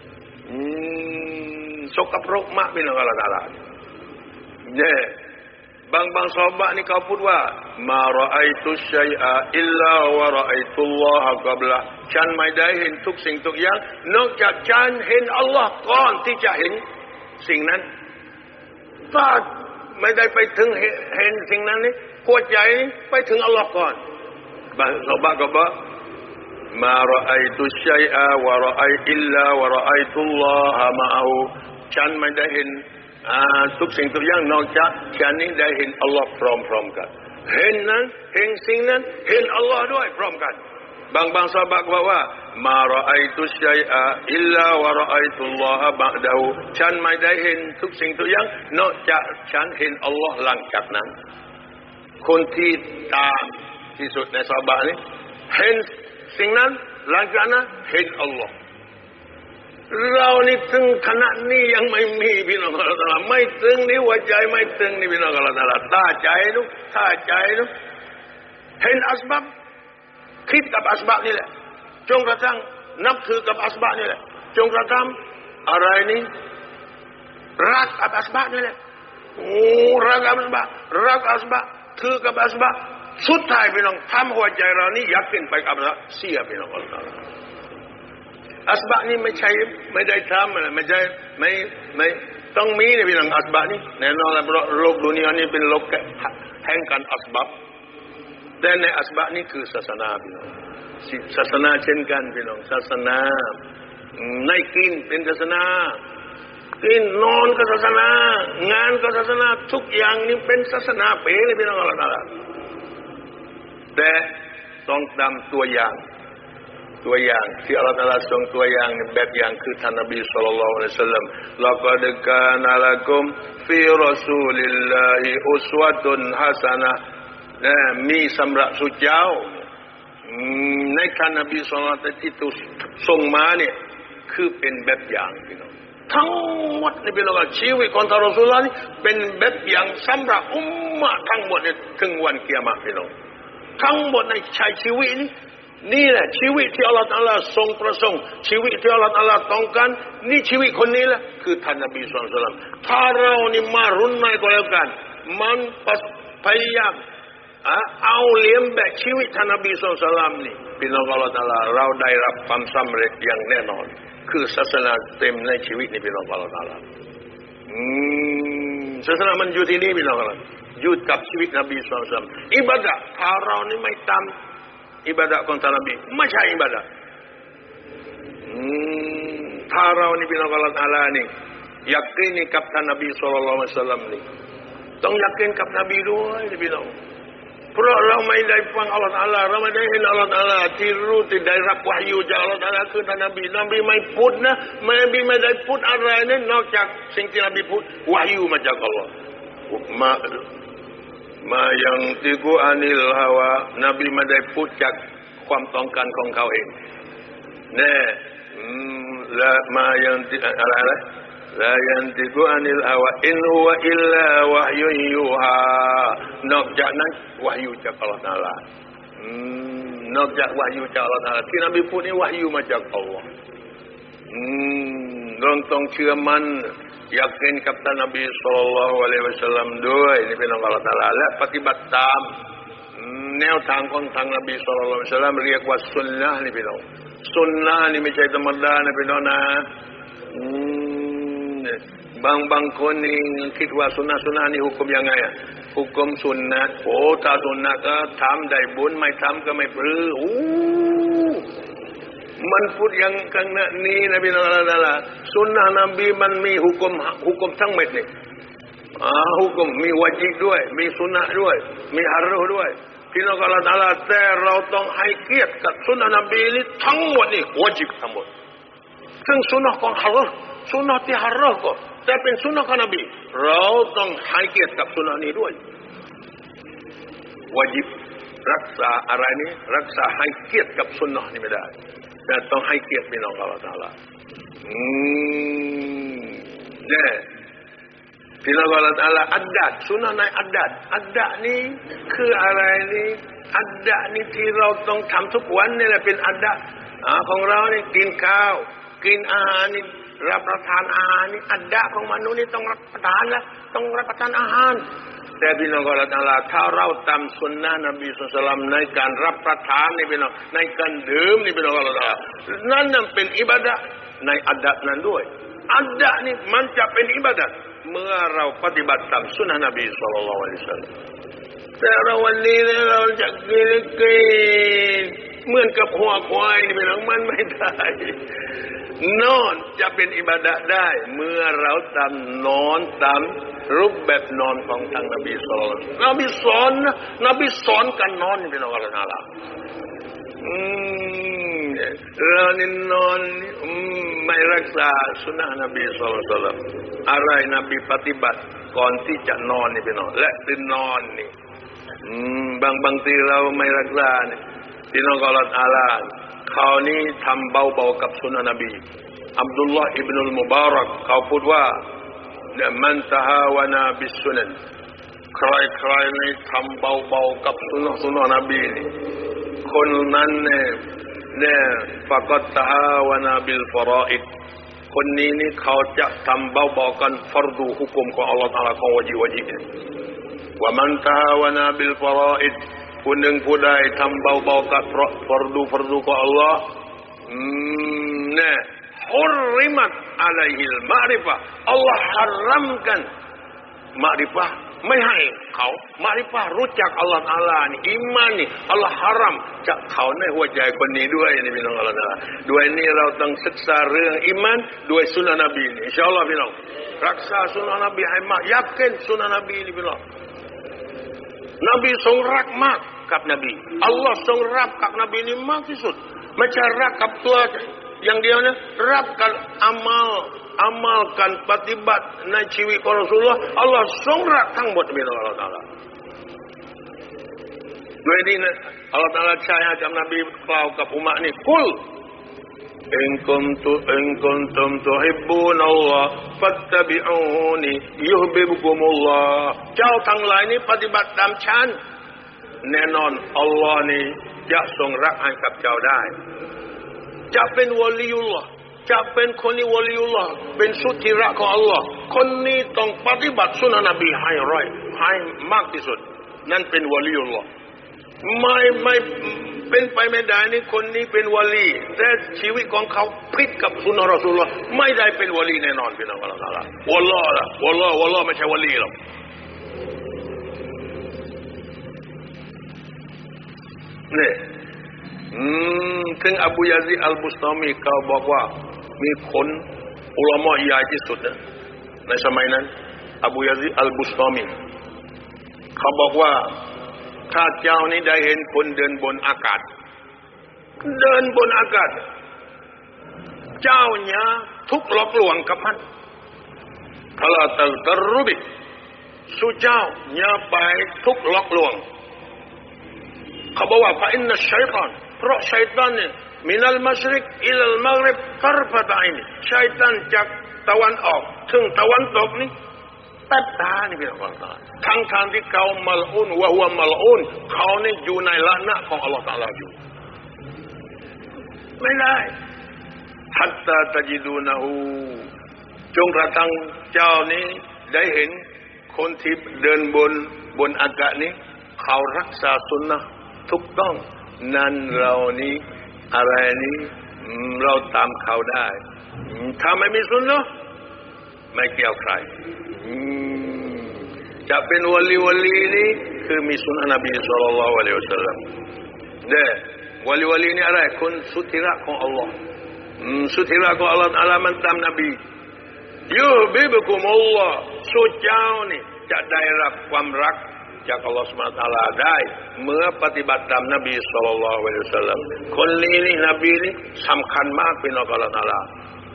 สกปรกมากเป็นอะไรตะอาลาเนี่ยบางซอฮาบะนี่เขาพูดว่ามารออัยตุชัยอะอิลลาวะรออัยตุลลอฮะกับละฉันไม่ได้เห็นทุกสิ่งทุกอย่างนอกจากฉันเห็นอัลลอฮ์ก่อนที่จะเห็นสิ่งนั้นถ้าไม่ได้ไปถึงเห็นสิ่งนั้นนี่หัวใจนี่ไปถึงอัลลอฮ์ก่อนบางซอฮาบะก็บอกมารออัยตุชัยอะวะรออัยอิลลาวะรออัยตุลลอฮะมะอูฉันไม่ได้เห็นทุกสิ่งทุกอย่างนอกจากฉันนี้ได้เห็นอัลลอฮ์พร้อมกันเห็นนั้นเห็นสิ่งนั้นเห็นอัลลอฮ์ด้วยพร้อมกันบางซอฮาบะบอกว่ามารออัยตุชัยอะอิลลาวะรออัยตุลลอฮะบะดะฮูฉันไม่ได้เห็นทุกสิ่งทุกอย่างนอกจากฉันเห็นอัลลอฮ์หลังจากนั้นคนที่ตามที่สุดในซอฮาบะนี้เห็นสิ่งนั้นหลังจากนั้นเห็นอัลลอฮ์เรานี่ถึงขณะนี้ยังไม่มีพี่น้องอัลลอฮฺไม่ถึงนี่หัวใจไม่ถึงนี่พี่น้องอัลลอฮฺตาใจนุเห็นอัสบับคิดกับอัสบับนี่แหละจงกระทั่งนับถือกับอัสบับนี่แหละจงกระทำอะไรนี่รักกับอัสบับนี่แหละโอ้รักอัสบับถือกับอัสบับสุดท้ายพี่น้องทำหัวใจเรานี่อยากเป็นไปกับอัสบับเสียพี่น้องอัลลอฮฺอัสบะนี่ไม่ใช่ไม่ได้ทำอะไรไม่ใช่ไม่ต้องมีในพี่น้องอัสบะนี่แน่นอนแล้วโลกดุนยานี้เป็นโลกแห่งการอัสบับแต่ในอัสบะนี่คือศาสนาพี่น้องศาสนาเช่นกันพี่น้องศาสนาในกินเป็นศาสนากินนอนก็ศาสนางานก็ศาสนาทุกอย่างนี่เป็นศาสนาเป๋เลยพี่น้องอะไรต่างๆแต่ต้องตามตัวอย่างที่อัลลอฮฺตะอาลาทรงตัวอย่างแบบอย่างคือท่านนบีศ็อลลัลลอฮุอะลัยฮิวะซัลลัมละกัดกานะละกุมฟีรอซูลิลลาฮิอุสวะตุนฮะซะนะห์มีสำหรับสุเจ้าในท่านนบีศ็อลลัลลอฮุอะลัยฮิวะซัลลัมที่ส่งมาเนี่ยคือเป็นแบบอย่างพี่น้องทั้งหมดนี่เป็นว่าชีวิตของท่านรอซูลุลลอฮ์นี่เป็นแบบอย่างสำหรับอุมมะห์ทั้งหมดถึงวันกิยามะห์พี่น้องทั้งหมดในใช้ชีวิตนี่แหละชีวิตที่อัลลอฮฺตะอาลาทรงประสงค์ชีวิตที่อัลลอฮฺตะอาลาต้องการนี่ชีวิตคนนี้แหละคือท่านนบีศ็อลลัลลอฮุอะลัยฮิวะซัลลัมถ้าเรานี่มารุ่นใหม่ก็แล้วกันมันพยายามเอาเลี้ยงแบบชีวิตท่านนบีศ็อลลัลลอฮุอะลัยฮิวะซัลลัมนี่พี่น้องอัลลอฮฺตะอาลาเราได้รับความสำเร็จอย่างแน่นอนคือศาสนาเต็มในชีวิตนี่พี่น้องอัลลอฮฺตะอาลาศาสนามันอยู่ที่นี่พี่น้องอัลลอฮฺอยู่กับชีวิตนบีศ็อลลัลลอฮุอะลัยฮิวะซัลลัมอิบาดะห์ถ้าเรานี่ไม่ตามอิบาดะห์ของท่านนบีไม่ใช่อิบาดะห์ถ้าเรานี่พี่น้องอัลลอฮฺตะอาลานี่ยักษ์นี่กับท่านนบีศ็อลลัลลอฮุอะลัยฮิวะซัลลัมนี่ต้องยักษ์กับนบีด้วยพี่น้องเพราะเราไม่ได้ฟังอัลลอฮฺตะอาลาเราไม่ได้เห็นอัลลอฮฺตะอาลาที่รู้ที่ได้รับวะฮีจากอัลลอฮฺตะอาลาคือท่านนบีไม่พูดนะนบีไม่ได้พูดอะไรนั่นนอกจากสิ่งที่นบีพูดวะฮีมาจากอัลลอฮฺมายังติกุอานิลฮาวานบีไม่ได้พูดจากความต้องการของเขาเองแน่ละมายังติอะไรนะละยังติกุอานิลฮาวาอินฮุวะอิลลาวะฮยุยูฮานอกจากนั้นวะฮยุจากอัลลอฮฺตะอาลานนอกจากวาฮยูจากอัลลอฮฺตะอาลาที่นบีพูดนี่วาฮยูมาจากอัลลอฮฺเราต้องเชื่อมั่นyakinกับท่านนบีศ็อลลัลลอฮุอะลัยฮิวะซัลลัมด้วยนี่เป็นอัลลอฮฺตะอาลาและปฏิบัติตามแนวทางของทางนบีศ็อลลัลลอฮุอะลัยฮิวะซัลลัมเรียกว่าสุนนะห์นี่พี่น้องสุนนะห์นี่ไม่ใช่ธรรมดานะพี่น้องนะบางคนนี่คิดว่าสุนนะห์นี่หุกุมยังไงอ่ะหุกุมสุนนะห์โอ้ถ้าสุนนะห์ก็ทำได้บุญไม่ทำก็ไม่ปรือมันพูดอย่างกันนี้นะพี่น้องนะสุนนะห์นบีมันมีหุกุมทั้งหมดนี่หุกุมมีวาญิบด้วยมีสุนนะห์ด้วยมีฮารุด้วยพี่น้องอัลลอฮฺตะอาลาแต่เราต้องให้เกียรติกับสุนนะห์นบีนี่ทั้งหมดนี่วาญิบทั้งหมดซึ่งสุนนะห์ของฮารุสุนนะห์ที่ฮารุก็แต่เป็นสุนนะห์ของนบีเราต้องให้เกียรติกับสุนนะห์นี้ด้วยวาญิบรักษาอะไรนี้รักษาให้เกียรติกับสุนนะห์นี่ไม่ได้แต่ต้องให้เกียรติพี่น้องอัลลอฮฺตะอาลาเนี่ยพี่น้องอัลลอฮฺตะอาลาอัดดัดสุนนะห์ในอัดดัดนี่คืออะไรนี่อัดดัดนี่ที่เราต้องทำทุกวันนี่แหละเป็นอัดดัดของเรานี่กินข้าวกินอาหารนี่รับประทานอาหารนี่อัดดัดของมนุษย์นี่ต้องรับประทานแล้วต้องรับประทานอาหารแต่พี่น้องอัลลอฮฺตะอาลาถ้าเราตามสุนนะห์นบีศ็อลลัลลอฮุอะลัยฮิวะซัลลัมในการรับประทานนี่พี่น้องในการดื่มนี่พี่น้องอัลลอฮฺตะอาลานั่นเป็นอิบาดะห์ในอัดดัดนั้นด้วยอัดดัดนี่มันจะเป็นอิบาดะห์เมื่อเราปฏิบัติตามสุนนะห์นบีศ็อลลัลลอฮุอะลัยฮิวะซัลลัมแต่เราวันนี้เราจะกินเหมือนกับหัวควายนี่พี่น้องมันไม่ได้นอนจะเป็นอิบาดะห์ได้เมื่อเราตามนอนตามรูปแบบนอนของทางนบีศ็อลลัลลอฮุอะลัยฮิวะซัลลัมนบีสอนกันนอนพี่น้องอัลลอฮฺตะอาลาเรานี่นอนไม่รักษาสุนนะห์นบีศ็อลลัลลอฮุอะลัยฮิวะซัลลัมอะไรนบีปฏิบัติก่อนที่จะนอนนี่พี่น้องและตื่นนอนนี่บางทีเราไม่รักษานี่พี่น้องอัลลอฮฺตะอาลาเขานี่ทำเบาๆกับสุนนะห์นบีอับดุลลอฮ์อิบนุลมุบารักเขาพูดว่ามันตะฮาวนาบิสสุนันใครๆนี่ทำเบาๆกับสุนนะห์นบีนี่คนนั้นเนี่ยฟะกัดตะฮาวนาบิลฟารออิดคนนี้นี่เขาจะทำเบาๆกันฟัรดูหุกุมของอัลลอฮฺตะอาลาของวาญิบว่ามันตะฮาวนาบิลฟารออิดผู้หนึ่งผู้ใดทำเบาๆกับฟัรดูของอัลลอฮ์เนี่ยฮุริมัตอะลัยฮิลมะริฟะอัลลอฮ์ฮารัมกันมะริฟะไม่ให้เขามะริฟะรู้จักอัลลอฮ์อัลลอฮ์นี่อีมานนี่อัลลอฮ์ฮารัมจากเขาในหัวใจคนนี้ด้วยนี่พี่น้องอัลลอฮ์ด้วยนี่เราต้องศึกษาเรื่องอีมานด้วยสุนนะนบีนี่อินชาอัลลอฮ์พี่น้องรักษาสุนนะนบีให้มากยักษ์สุนนะนบีนี่พี่น้องนบีทรงรักมากกับนบีอัลลอฮ์ทรงรักกับนบีนี่มากที่สุดไม่ใช่รักกับตัวอย่างเดียวนะรักกันอามัลกันปฏิบัติในชีวิตของรอซูลุลลอฮ์อัลลอฮ์ทรงรักทั้งหมดพี่น้องอัลลอฮ์ตะอาลาด้วยนี้นะอัลลอฮ์ตะอาลาใช้ให้กับนบีกล่าวกับอุมมะนี่กุลอินกุนตุมตุฮิบบูนัลลอฮ์ฟัตตะบิอูนียุฮบิบุกุมุลลอฮ์เจ้าทั้งหลายนี้ปฏิบัติตามฉันแน่นอนอัลลอฮ์นี่จะทรงรักให้กับเจ้าได้จะเป็นวะลียุลลอฮ์จะเป็นคนนี้วะลียุลลอฮ์เป็นสุดที่รักของอัลลอฮ์คนนี้ต้องปฏิบัติสุนนะนบีให้มากที่สุดนั่นเป็นวะลียุลลอฮ์ไม่เป็นไปไม่ได้นี่คนนี้เป็นวะลีแต่ชีวิตของเขาผิดกับสุนนะรอซูลุลลอฮ์ไม่ได้เป็นวะลีแน่นอนพี่น้องอัลลอฮ์วัลลอฮ์ละวัลลอฮ์ไม่ใช่วะลีหรอกนี่ถึงอบูยะซีดอัลบุสตามีเขาบอกว่ามีคนอุลามะใหญ่ที่สุดในสมัยนั้นอบูยะซีดอัลบุสตามีเขาบอกว่าถ้าเจ้านี้ได้เห็นคนเดินบนอากาศเจ้าเนี่ยทุกหลอกลวงกับมันพลาตัลตรุบิสู่เจ้าเนี่ยไปทุกหลอกลวงเขาบอกว่าฟะอินนัชชัยฏอนเพราะชัยฏอนเนี่ยมินัลมัชริกอิลัลมัฆริบตัรฟะตะอินชัยฏอนจากตะวันออกถึงตะวันตกนี่แป๊บตานี่เป็นอัลลอฮฺตะอาลาทั้งที่เขามัลอูนวะฮุวะมัลอูนเขานี่อยู่ในละนะของอัลลอฮฺตะอาลาอยู่ไม่ได้ฮัตตาตะจิดูนะฮูจงกระทั่งเจ้านี้ได้เห็นคนที่เดินบนอากาศนี้เขารักษาสุนนะถูกต้องนั่นเรานี้อะไรนี้เราตามเขาได้ถ้าไม่มีสุนนะไม่เกี่ยวใครจะเป็นวลีนี้คือมีสุนนะนบีศ็อลลัลลอฮุอะลัยฮิวะซัลลัมเด้วลีนี่อะไรคนสุธิระของอัลลอฮ์สุธิระของอัลลอฮ์อัลลอฮ์มันตามนบียูบิบุกุมุลลอฮ์สุเจ้านี่จะได้รับความรักจากอัลลอฮ์ซุบฮานะฮูวะตะอาลาได้เมื่อปฏิบัติตามนบีศ็อลลัลลอฮุอะลัยฮิวะซัลลัมคนนี้นี่นบีนี่สำคัญมากพี่น้องอัลลอฮ์ตะอาลา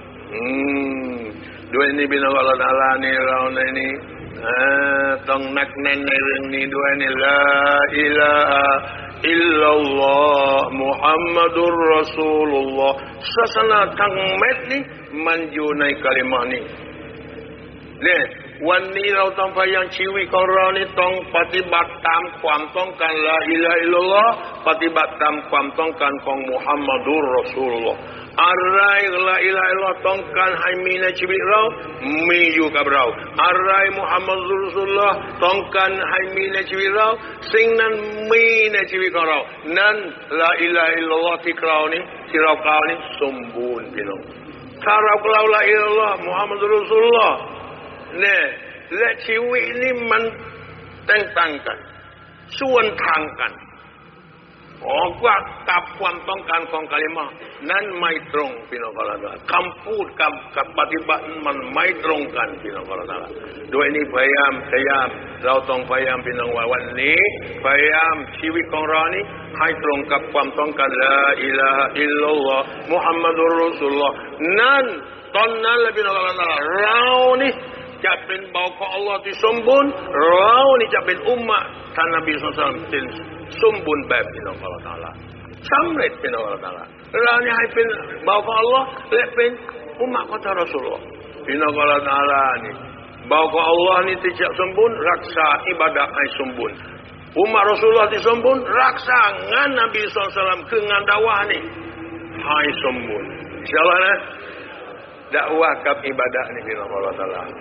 ด้วยนี่พี่น้องอัลลอฮ์ตะอาลานี่เราในนี้ต้องหนักแน่นในเรื่องนี้ด้วยนี่ลาอิลาฮะอิลลัลลอฮ์มุฮัมมัดุรรอซูลุลลอฮ์ศาสนาทั้งเม็ดนี้มันอยู่ในกะลิมะนี้เนี่ยวันนี้เราต้องพยายามชีวิตของเรานี่ต้องปฏิบัติตามความต้องการลาอิลาฮะอิลลัลลอฮ์ปฏิบัติตามความต้องการของมุฮัมมัดุรรอซูลุลลอฮ์อะไรลาอิลาฮะอิลลัลลอฮ์ต้องการให้มีในชีวิตเรามีอยู่กับเราอะไรมุฮัมมัดุรรอซูลุลลอฮ์ต้องการให้มีในชีวิตเราสิ่งนั้นมีในชีวิตของเรานั้นลาอิลาฮะอิลลัลลอฮ์ที่เรานี้ที่เรากล่าวนี้สมบูรณ์พี่น้องถ้าเรากล่าวลาอิลาฮะอิลลัลลอฮ์มุฮัมมัดุรรอซูลุลลอฮ์เนี่ยและชีวิตนี้มันแตกต่างกันส่วนทางกันว่ากับความต้องการของกะลิมะห์นั้นไม่ตรงพี่น้องอัลลอฮฺคำพูดกับปฏิบัติมันไม่ตรงกันพี่น้องอัลลอฮฺด้วยนี้พยายามเราต้องพยายามพี่น้องว่าวันนี้พยายามชีวิตของเรานี้ให้ตรงกับความต้องการลาอิลาฮะอิลลัลลอฮ์มุฮัมมัดุรรอซูลุลลอฮ์นั้นตอนนั้นแหละพี่น้องอัลลอฮฺเรานี่จะเป็นเบาของอัลลอฮ์ที่สมบูรณ์เรานี่จะเป็นอุมมะท่านนบีศ็อลลัลลอฮุอะลัยฮิวะซัลลัมเป็นสมบูรณ์แบบพี่น้องอัลลอฮ์ตะอาลาสำเร็จพี่น้องอัลลอฮ์ตะอาลาเรานี่ให้เป็นเบาของอัลลอฮ์และเป็นอุมมะของท่านรอซูลุลลอฮ์พี่น้องอัลลอฮ์ตะอาลานี่เบาของอัลลอฮ์นี่ที่จะสมบูรณ์รักษาอิบาดะห์ให้สมบูรณ์อุมมะรอซูลุลลอฮ์ที่สมบูรณ์รักษางานนบีศ็อลลัลลอฮุอะลัยฮิวะซัลลัมคืองานดะวะห์นี่ให้สมบูรณ์อินชาอัลลอฮ์นะดะวะห์กับอิบาดะห์นี่พี่น้องอัลลอฮ์ตะอาลา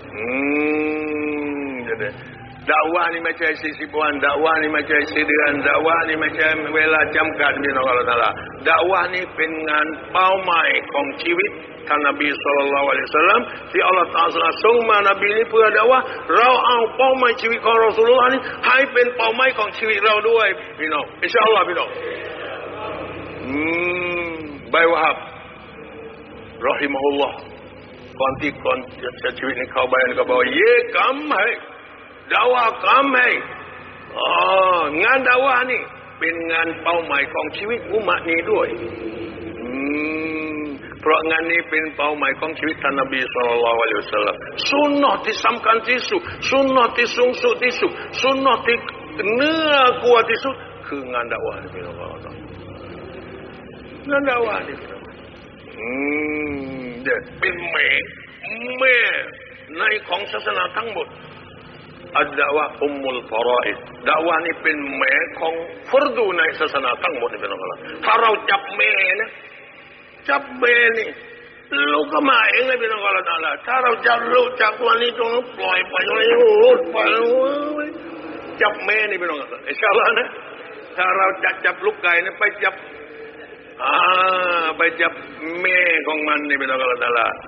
jadi dakwah ni macam sisipuan, dakwah ni macam sederan, dakwah ni macam วลาจำกัดพี่น้องอัลเลาะห์ตะอาลาdakwahนี่เป็นงานเป้าหมายของชีวิตท่านนบีศ็อลลัลลอฮุอะลัยฮิวะซัลลัมที่อัลเลาะห์ตะอาลาส่งมานบีนี้เพื่อดักวะห์เราเอาเป้าหมายชีวิตของรอซูลุลลอฮ์นี่ให้เป็นเป้าหมายของชีวิตเราด้วยพี่น้องอินชาอัลลอฮ์พี่น้องบัยวะฮับรอฮิมะฮุลลอฮ์ก่อนจะชีวิตนี้เขาbayanก็บอกเย่กำให้ดาวะกำให้งานดาวะนี่เป็นงานเป้าหมายของชีวิตอุมมะนี้ด้วยเพราะงานนี้เป็นเป้าหมายของชีวิตท่านนบีศ็อลลัลลอฮุอะลัยฮิวะซัลลัมสุนนะห์ที่สำคัญที่สุดสุนนะห์ที่สูงสุดที่สุดสุนนะห์ที่เหนือกว่าที่สุดคืองานดาวะนี่พี่น้องงานดาวะนี่เป็นแม่ในของศาสนาทั้งหมดอัดดะวะอุมมุลฟารออิดดะวะนี่เป็นแม่ของฟัรดูในศาสนาทั้งหมดนี่เป็นอะไรถ้าเราจับแม่นะจับแม่นี่ลูกก็มาเองเลยเป็นอะไรต่างๆถ้าเราจับลูกจากตัวนี้ตรงนั้นปล่อยไปตรงนี้ลุดไปจับแม่นี่เป็นอะไรอินชาอัลลอฮ์นะถ้าเราจับลูกไก่นี่ไปจับแม่ของมันนี่เป็นอะไรต่าง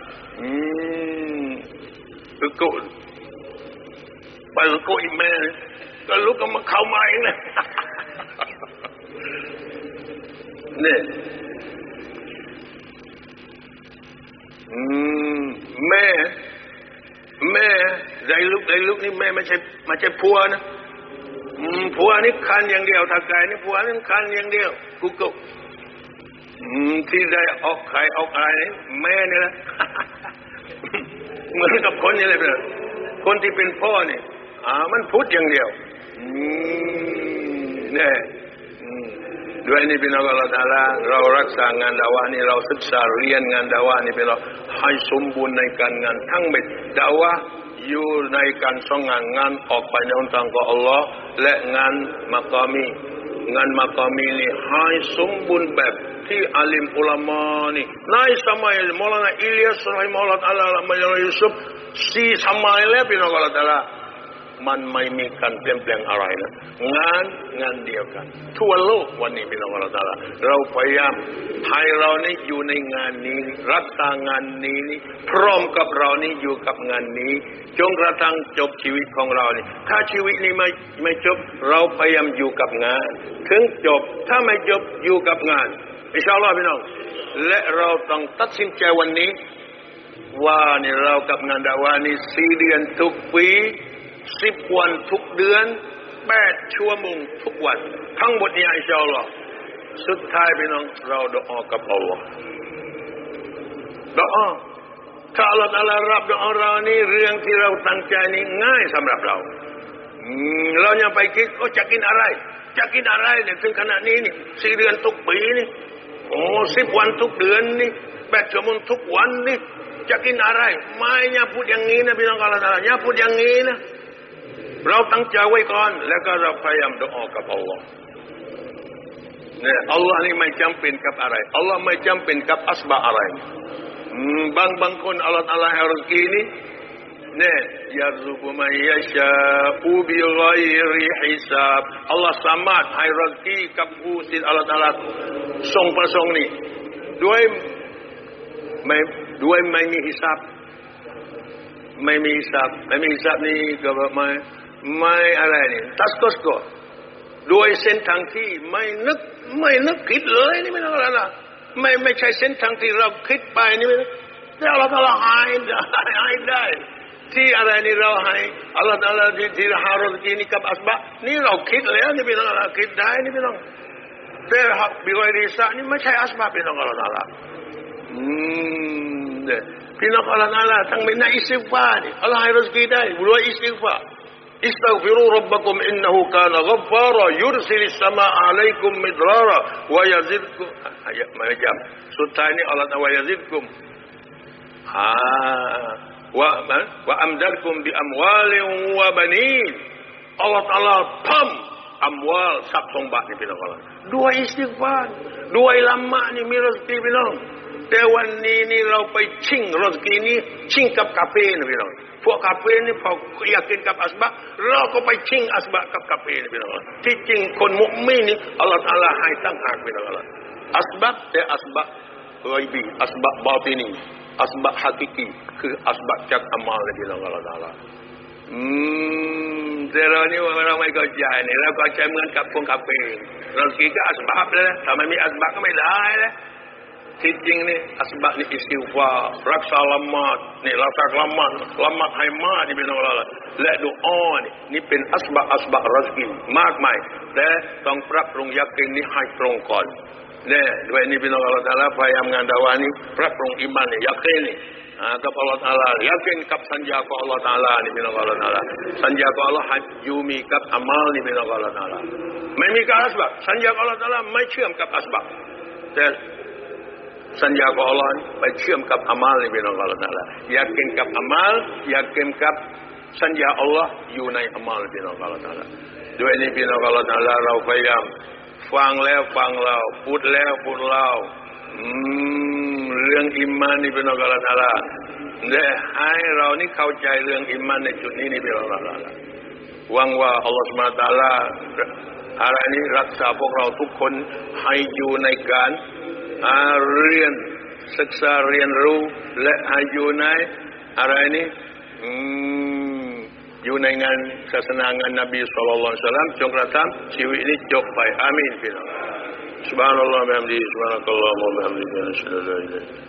ๆก็ไปก็อีแม่ก็ลูกก็มาเข้ามาเองเลยเนี่ยแม่ได้ลูกนี่แม่ไม่ใช่ผัวนะผัวนี่คันอย่างเดียวถ้าไก่นี่ผัวนี่คันอย่างเดียวกุ๊กที่ได้ออกไข่ออกอะไรนี่แม่นี่แหละเหมือนกับคนนี่เลยเป็นคนที่เป็นพ่อนี่มันพูดอย่างเดียวเนี่ยด้วยนี่เป็นอัลลอฮฺตะอาลาเรารักษางานดาวะนี่เราศึกษาเรียนงานดาวะนี่เป็นเราให้สมบูรณ์ในการงานทั้งหมดดาวะอยู่ในการส่งงานออกไปในหนทางของอัลลอฮ์และงานมักามีงานมากามีนี่ให้สมบูรณ์แบบที่อาลิมอุลามะนี่ในสมัยมอลานะอิลียสรอยมอลาอัลลอฮ์มายยูซุฟ4 สมัยแล้วพี่น้องอัลลอฮ์มันไม่มีการเปลี่ยนแปลงอะไรนะงานเดียวกันทั่วโลกวันนี้พี่น้องอัลลอฮ์เราพยายามให้เรานี่อยู่ในงานนี้รักษางานนี้พร้อมกับเรานี่อยู่กับงานนี้จนกระทั่งจบชีวิตของเรานี่ถ้าชีวิตนี้ไม่จบเราพยายามอยู่กับงานถึงจบถ้าไม่จบอยู่กับงานอินชาอัลลอฮ์พี่น้องและเราต้องตัดสินใจวันนี้ว่านี่เรากับงานดะวานี่4 เดือนทุกปี10 วันทุกเดือน8 ชั่วโมงทุกวันทั้งหมดนี้อินชาอัลลอฮ์สุดท้ายพี่น้องเราดุอากับอัลลอฮ์ดุอาถ้าอัลลอฮ์รับดุอาเรานี่เรื่องที่เราตั้งใจนี่ง่ายสำหรับเราเราอย่าไปคิดจะกินอะไรเนี่ยถึงขณะนี้นี่4 เดือนทุกปีนี่10 วันทุกเดือนนี่8 ชั่วโมงทุกวันนี่จะกินอะไรไม่อย่าพูดอย่างนี้นะพี่น้องอัลลอฮ์อย่าพูดอย่างนี้นะเราตั้งใจไว้ก่อนแล้วก็เราพยายามดุอากับอัลลอฮ์เนี่ยอัลลอฮ์นี่ไม่จำเป็นกับอะไรอัลลอฮ์ไม่จำเป็นกับอัสบะอะไรบางคนอัลลอฮ์ให้rezekiนี่เนี่ยyarzuqu man yasha'u bighairi hisabอัลลอฮ์สามารถให้rezekiกับผู้ที่อัลลอฮ์ทรงประสงค์นี่ด้วยไม่มีฮิซับไม่มีฮิซับนี่ก็ไม่อะไรนี่ตัสก็ด้วยเส้นทางที่ไม่นึกคิดเลยนี่ไม่ต้องอะไรนะไม่ใช่เส้นทางที่เราคิดไปนี่ไม่แต่อัลลอฮ์ให้ได้ที่อะไรนี่เราให้อัลลอฮ์ที่ฮารุสกีนี่กับอัสบะนี่เราคิดแล้วนี่พี่น้องเราคิดได้นี่พี่น้องแต่หักบิวริสะนี่ไม่ใช่อัสบะพี่น้องอัลลอฮ์พี่น้องอัลลอฮ์ทั้งมีในอิสติฆฟาร์อัลลอฮ์ให้รุสกีได้ด้วยอิสติฆฟาร์استغفروا ربكم إنه كان غفارا يرسل السماء عليكم مدرارا ويزدكمสุดท้ายนี้อัลลอฮ์ว่าيزدكم وأمددكم بأموال وبنينอัลลอฮ์ตะอาลาเพิ่มอัมวาลทรัพย์สมบัตินี่พี่น้องด้วยอิสติฆฟาร์ด้วยละหมาดนี่มีรุสกีพี่น้องแต่วันนี้นี่เราไปชิงรุสกีนี้ชิงกับกาเฟ่นะพี่น้องพวกกาเฟ่นี่พออยากกินกับอัสบะเราก็ไปชิงอัสบะกับกาเฟ่นี่พี่น้องที่จริงคนมุมินนี่อัลลอฮฺตะอาลาให้ตั้งหากพี่น้องอัสบะแต่อัสบะกอยบีอัสบะบาตินีอัสบะฮากิกีคืออัสบะจากอามัลนี่พี่น้องอัลลอฮฺตะอาลาแต่เรานี่เราไม่เข้าใจนี่เราก็ใจเหมือนกับคนกาเฟ่เราคิดก็อัสบะเลยถ้าไม่มีอัสบะก็ไม่ได้เลยที่จริงนี่อัสบะนี่อิสติฆฟาร์รักษาละหมาดนี่รักษาละหมาดให้มากนี่เป็นอะไรและดุอานี่เป็นอัสบะรัซกีมากมายแต่ต้องปรับปรุงยักษ์นี่ให้ตรงก่อนเนี่ยด้วยนี่เป็นอะไรแต่ละพยายามงานดาวานี่ปรับปรุงอิมานนี่ยักษ์นี่กับอัลลอฮฺตะอาลายักษ์กับสัญญาของอัลลอฮฺตะอาลานี่เป็นอะไรตะอาลาสัญญาของอัลลอฮฺยูมีกับอามัลนี่เป็นอะไรตะอาลาไม่มีกับอัสบะสัญญาของอัลลอฮฺตะอาลาไม่เชื่อมกับอัสบะแต่สัญญาของอัลลอฮ์ไปเชื่อมกับอามัลนี่เป็นอัลลอฮฺตะอาลาอยากกินกับอามัลอยากกินกับสัญญาอัลลอฮ์อยู่ในอามัลเป็นอัลลอฮฺตะอาลาด้วยนี้เป็นอัลลอฮฺตะอาลาเราพยายามฟังแล้วฟังเราพูดแล้วพูดเล่าเรื่องอิมานนี่เป็นอัลลอฮฺตะอาลาและให้เรานี่เข้าใจเรื่องอิมานในจุดนี้นี่เป็นอัลลอฮฺตะอาลาหวังว่าอัลลอฮฺซุบฮานะฮูวะตะอาลาอะไรนี้รักษาพวกเราทุกคนให้อยู่ในการเรียนศึกษาเรียนรู้และอยู่ในอะไรนี่อยู่ในงานศาสนางานนบีศ็อลลัลลอฮุอะลัยฮิวะซัลลัมจนกระทั่งชีวิตนี้จบไปอามีนพี่น้องซุบฮานัลลอฮ์วะบิฮัมดิฮิซุบฮานักัลลอฮุวะบิฮัมดิฮิอัชฮะดูอัลลาอิลาฮะ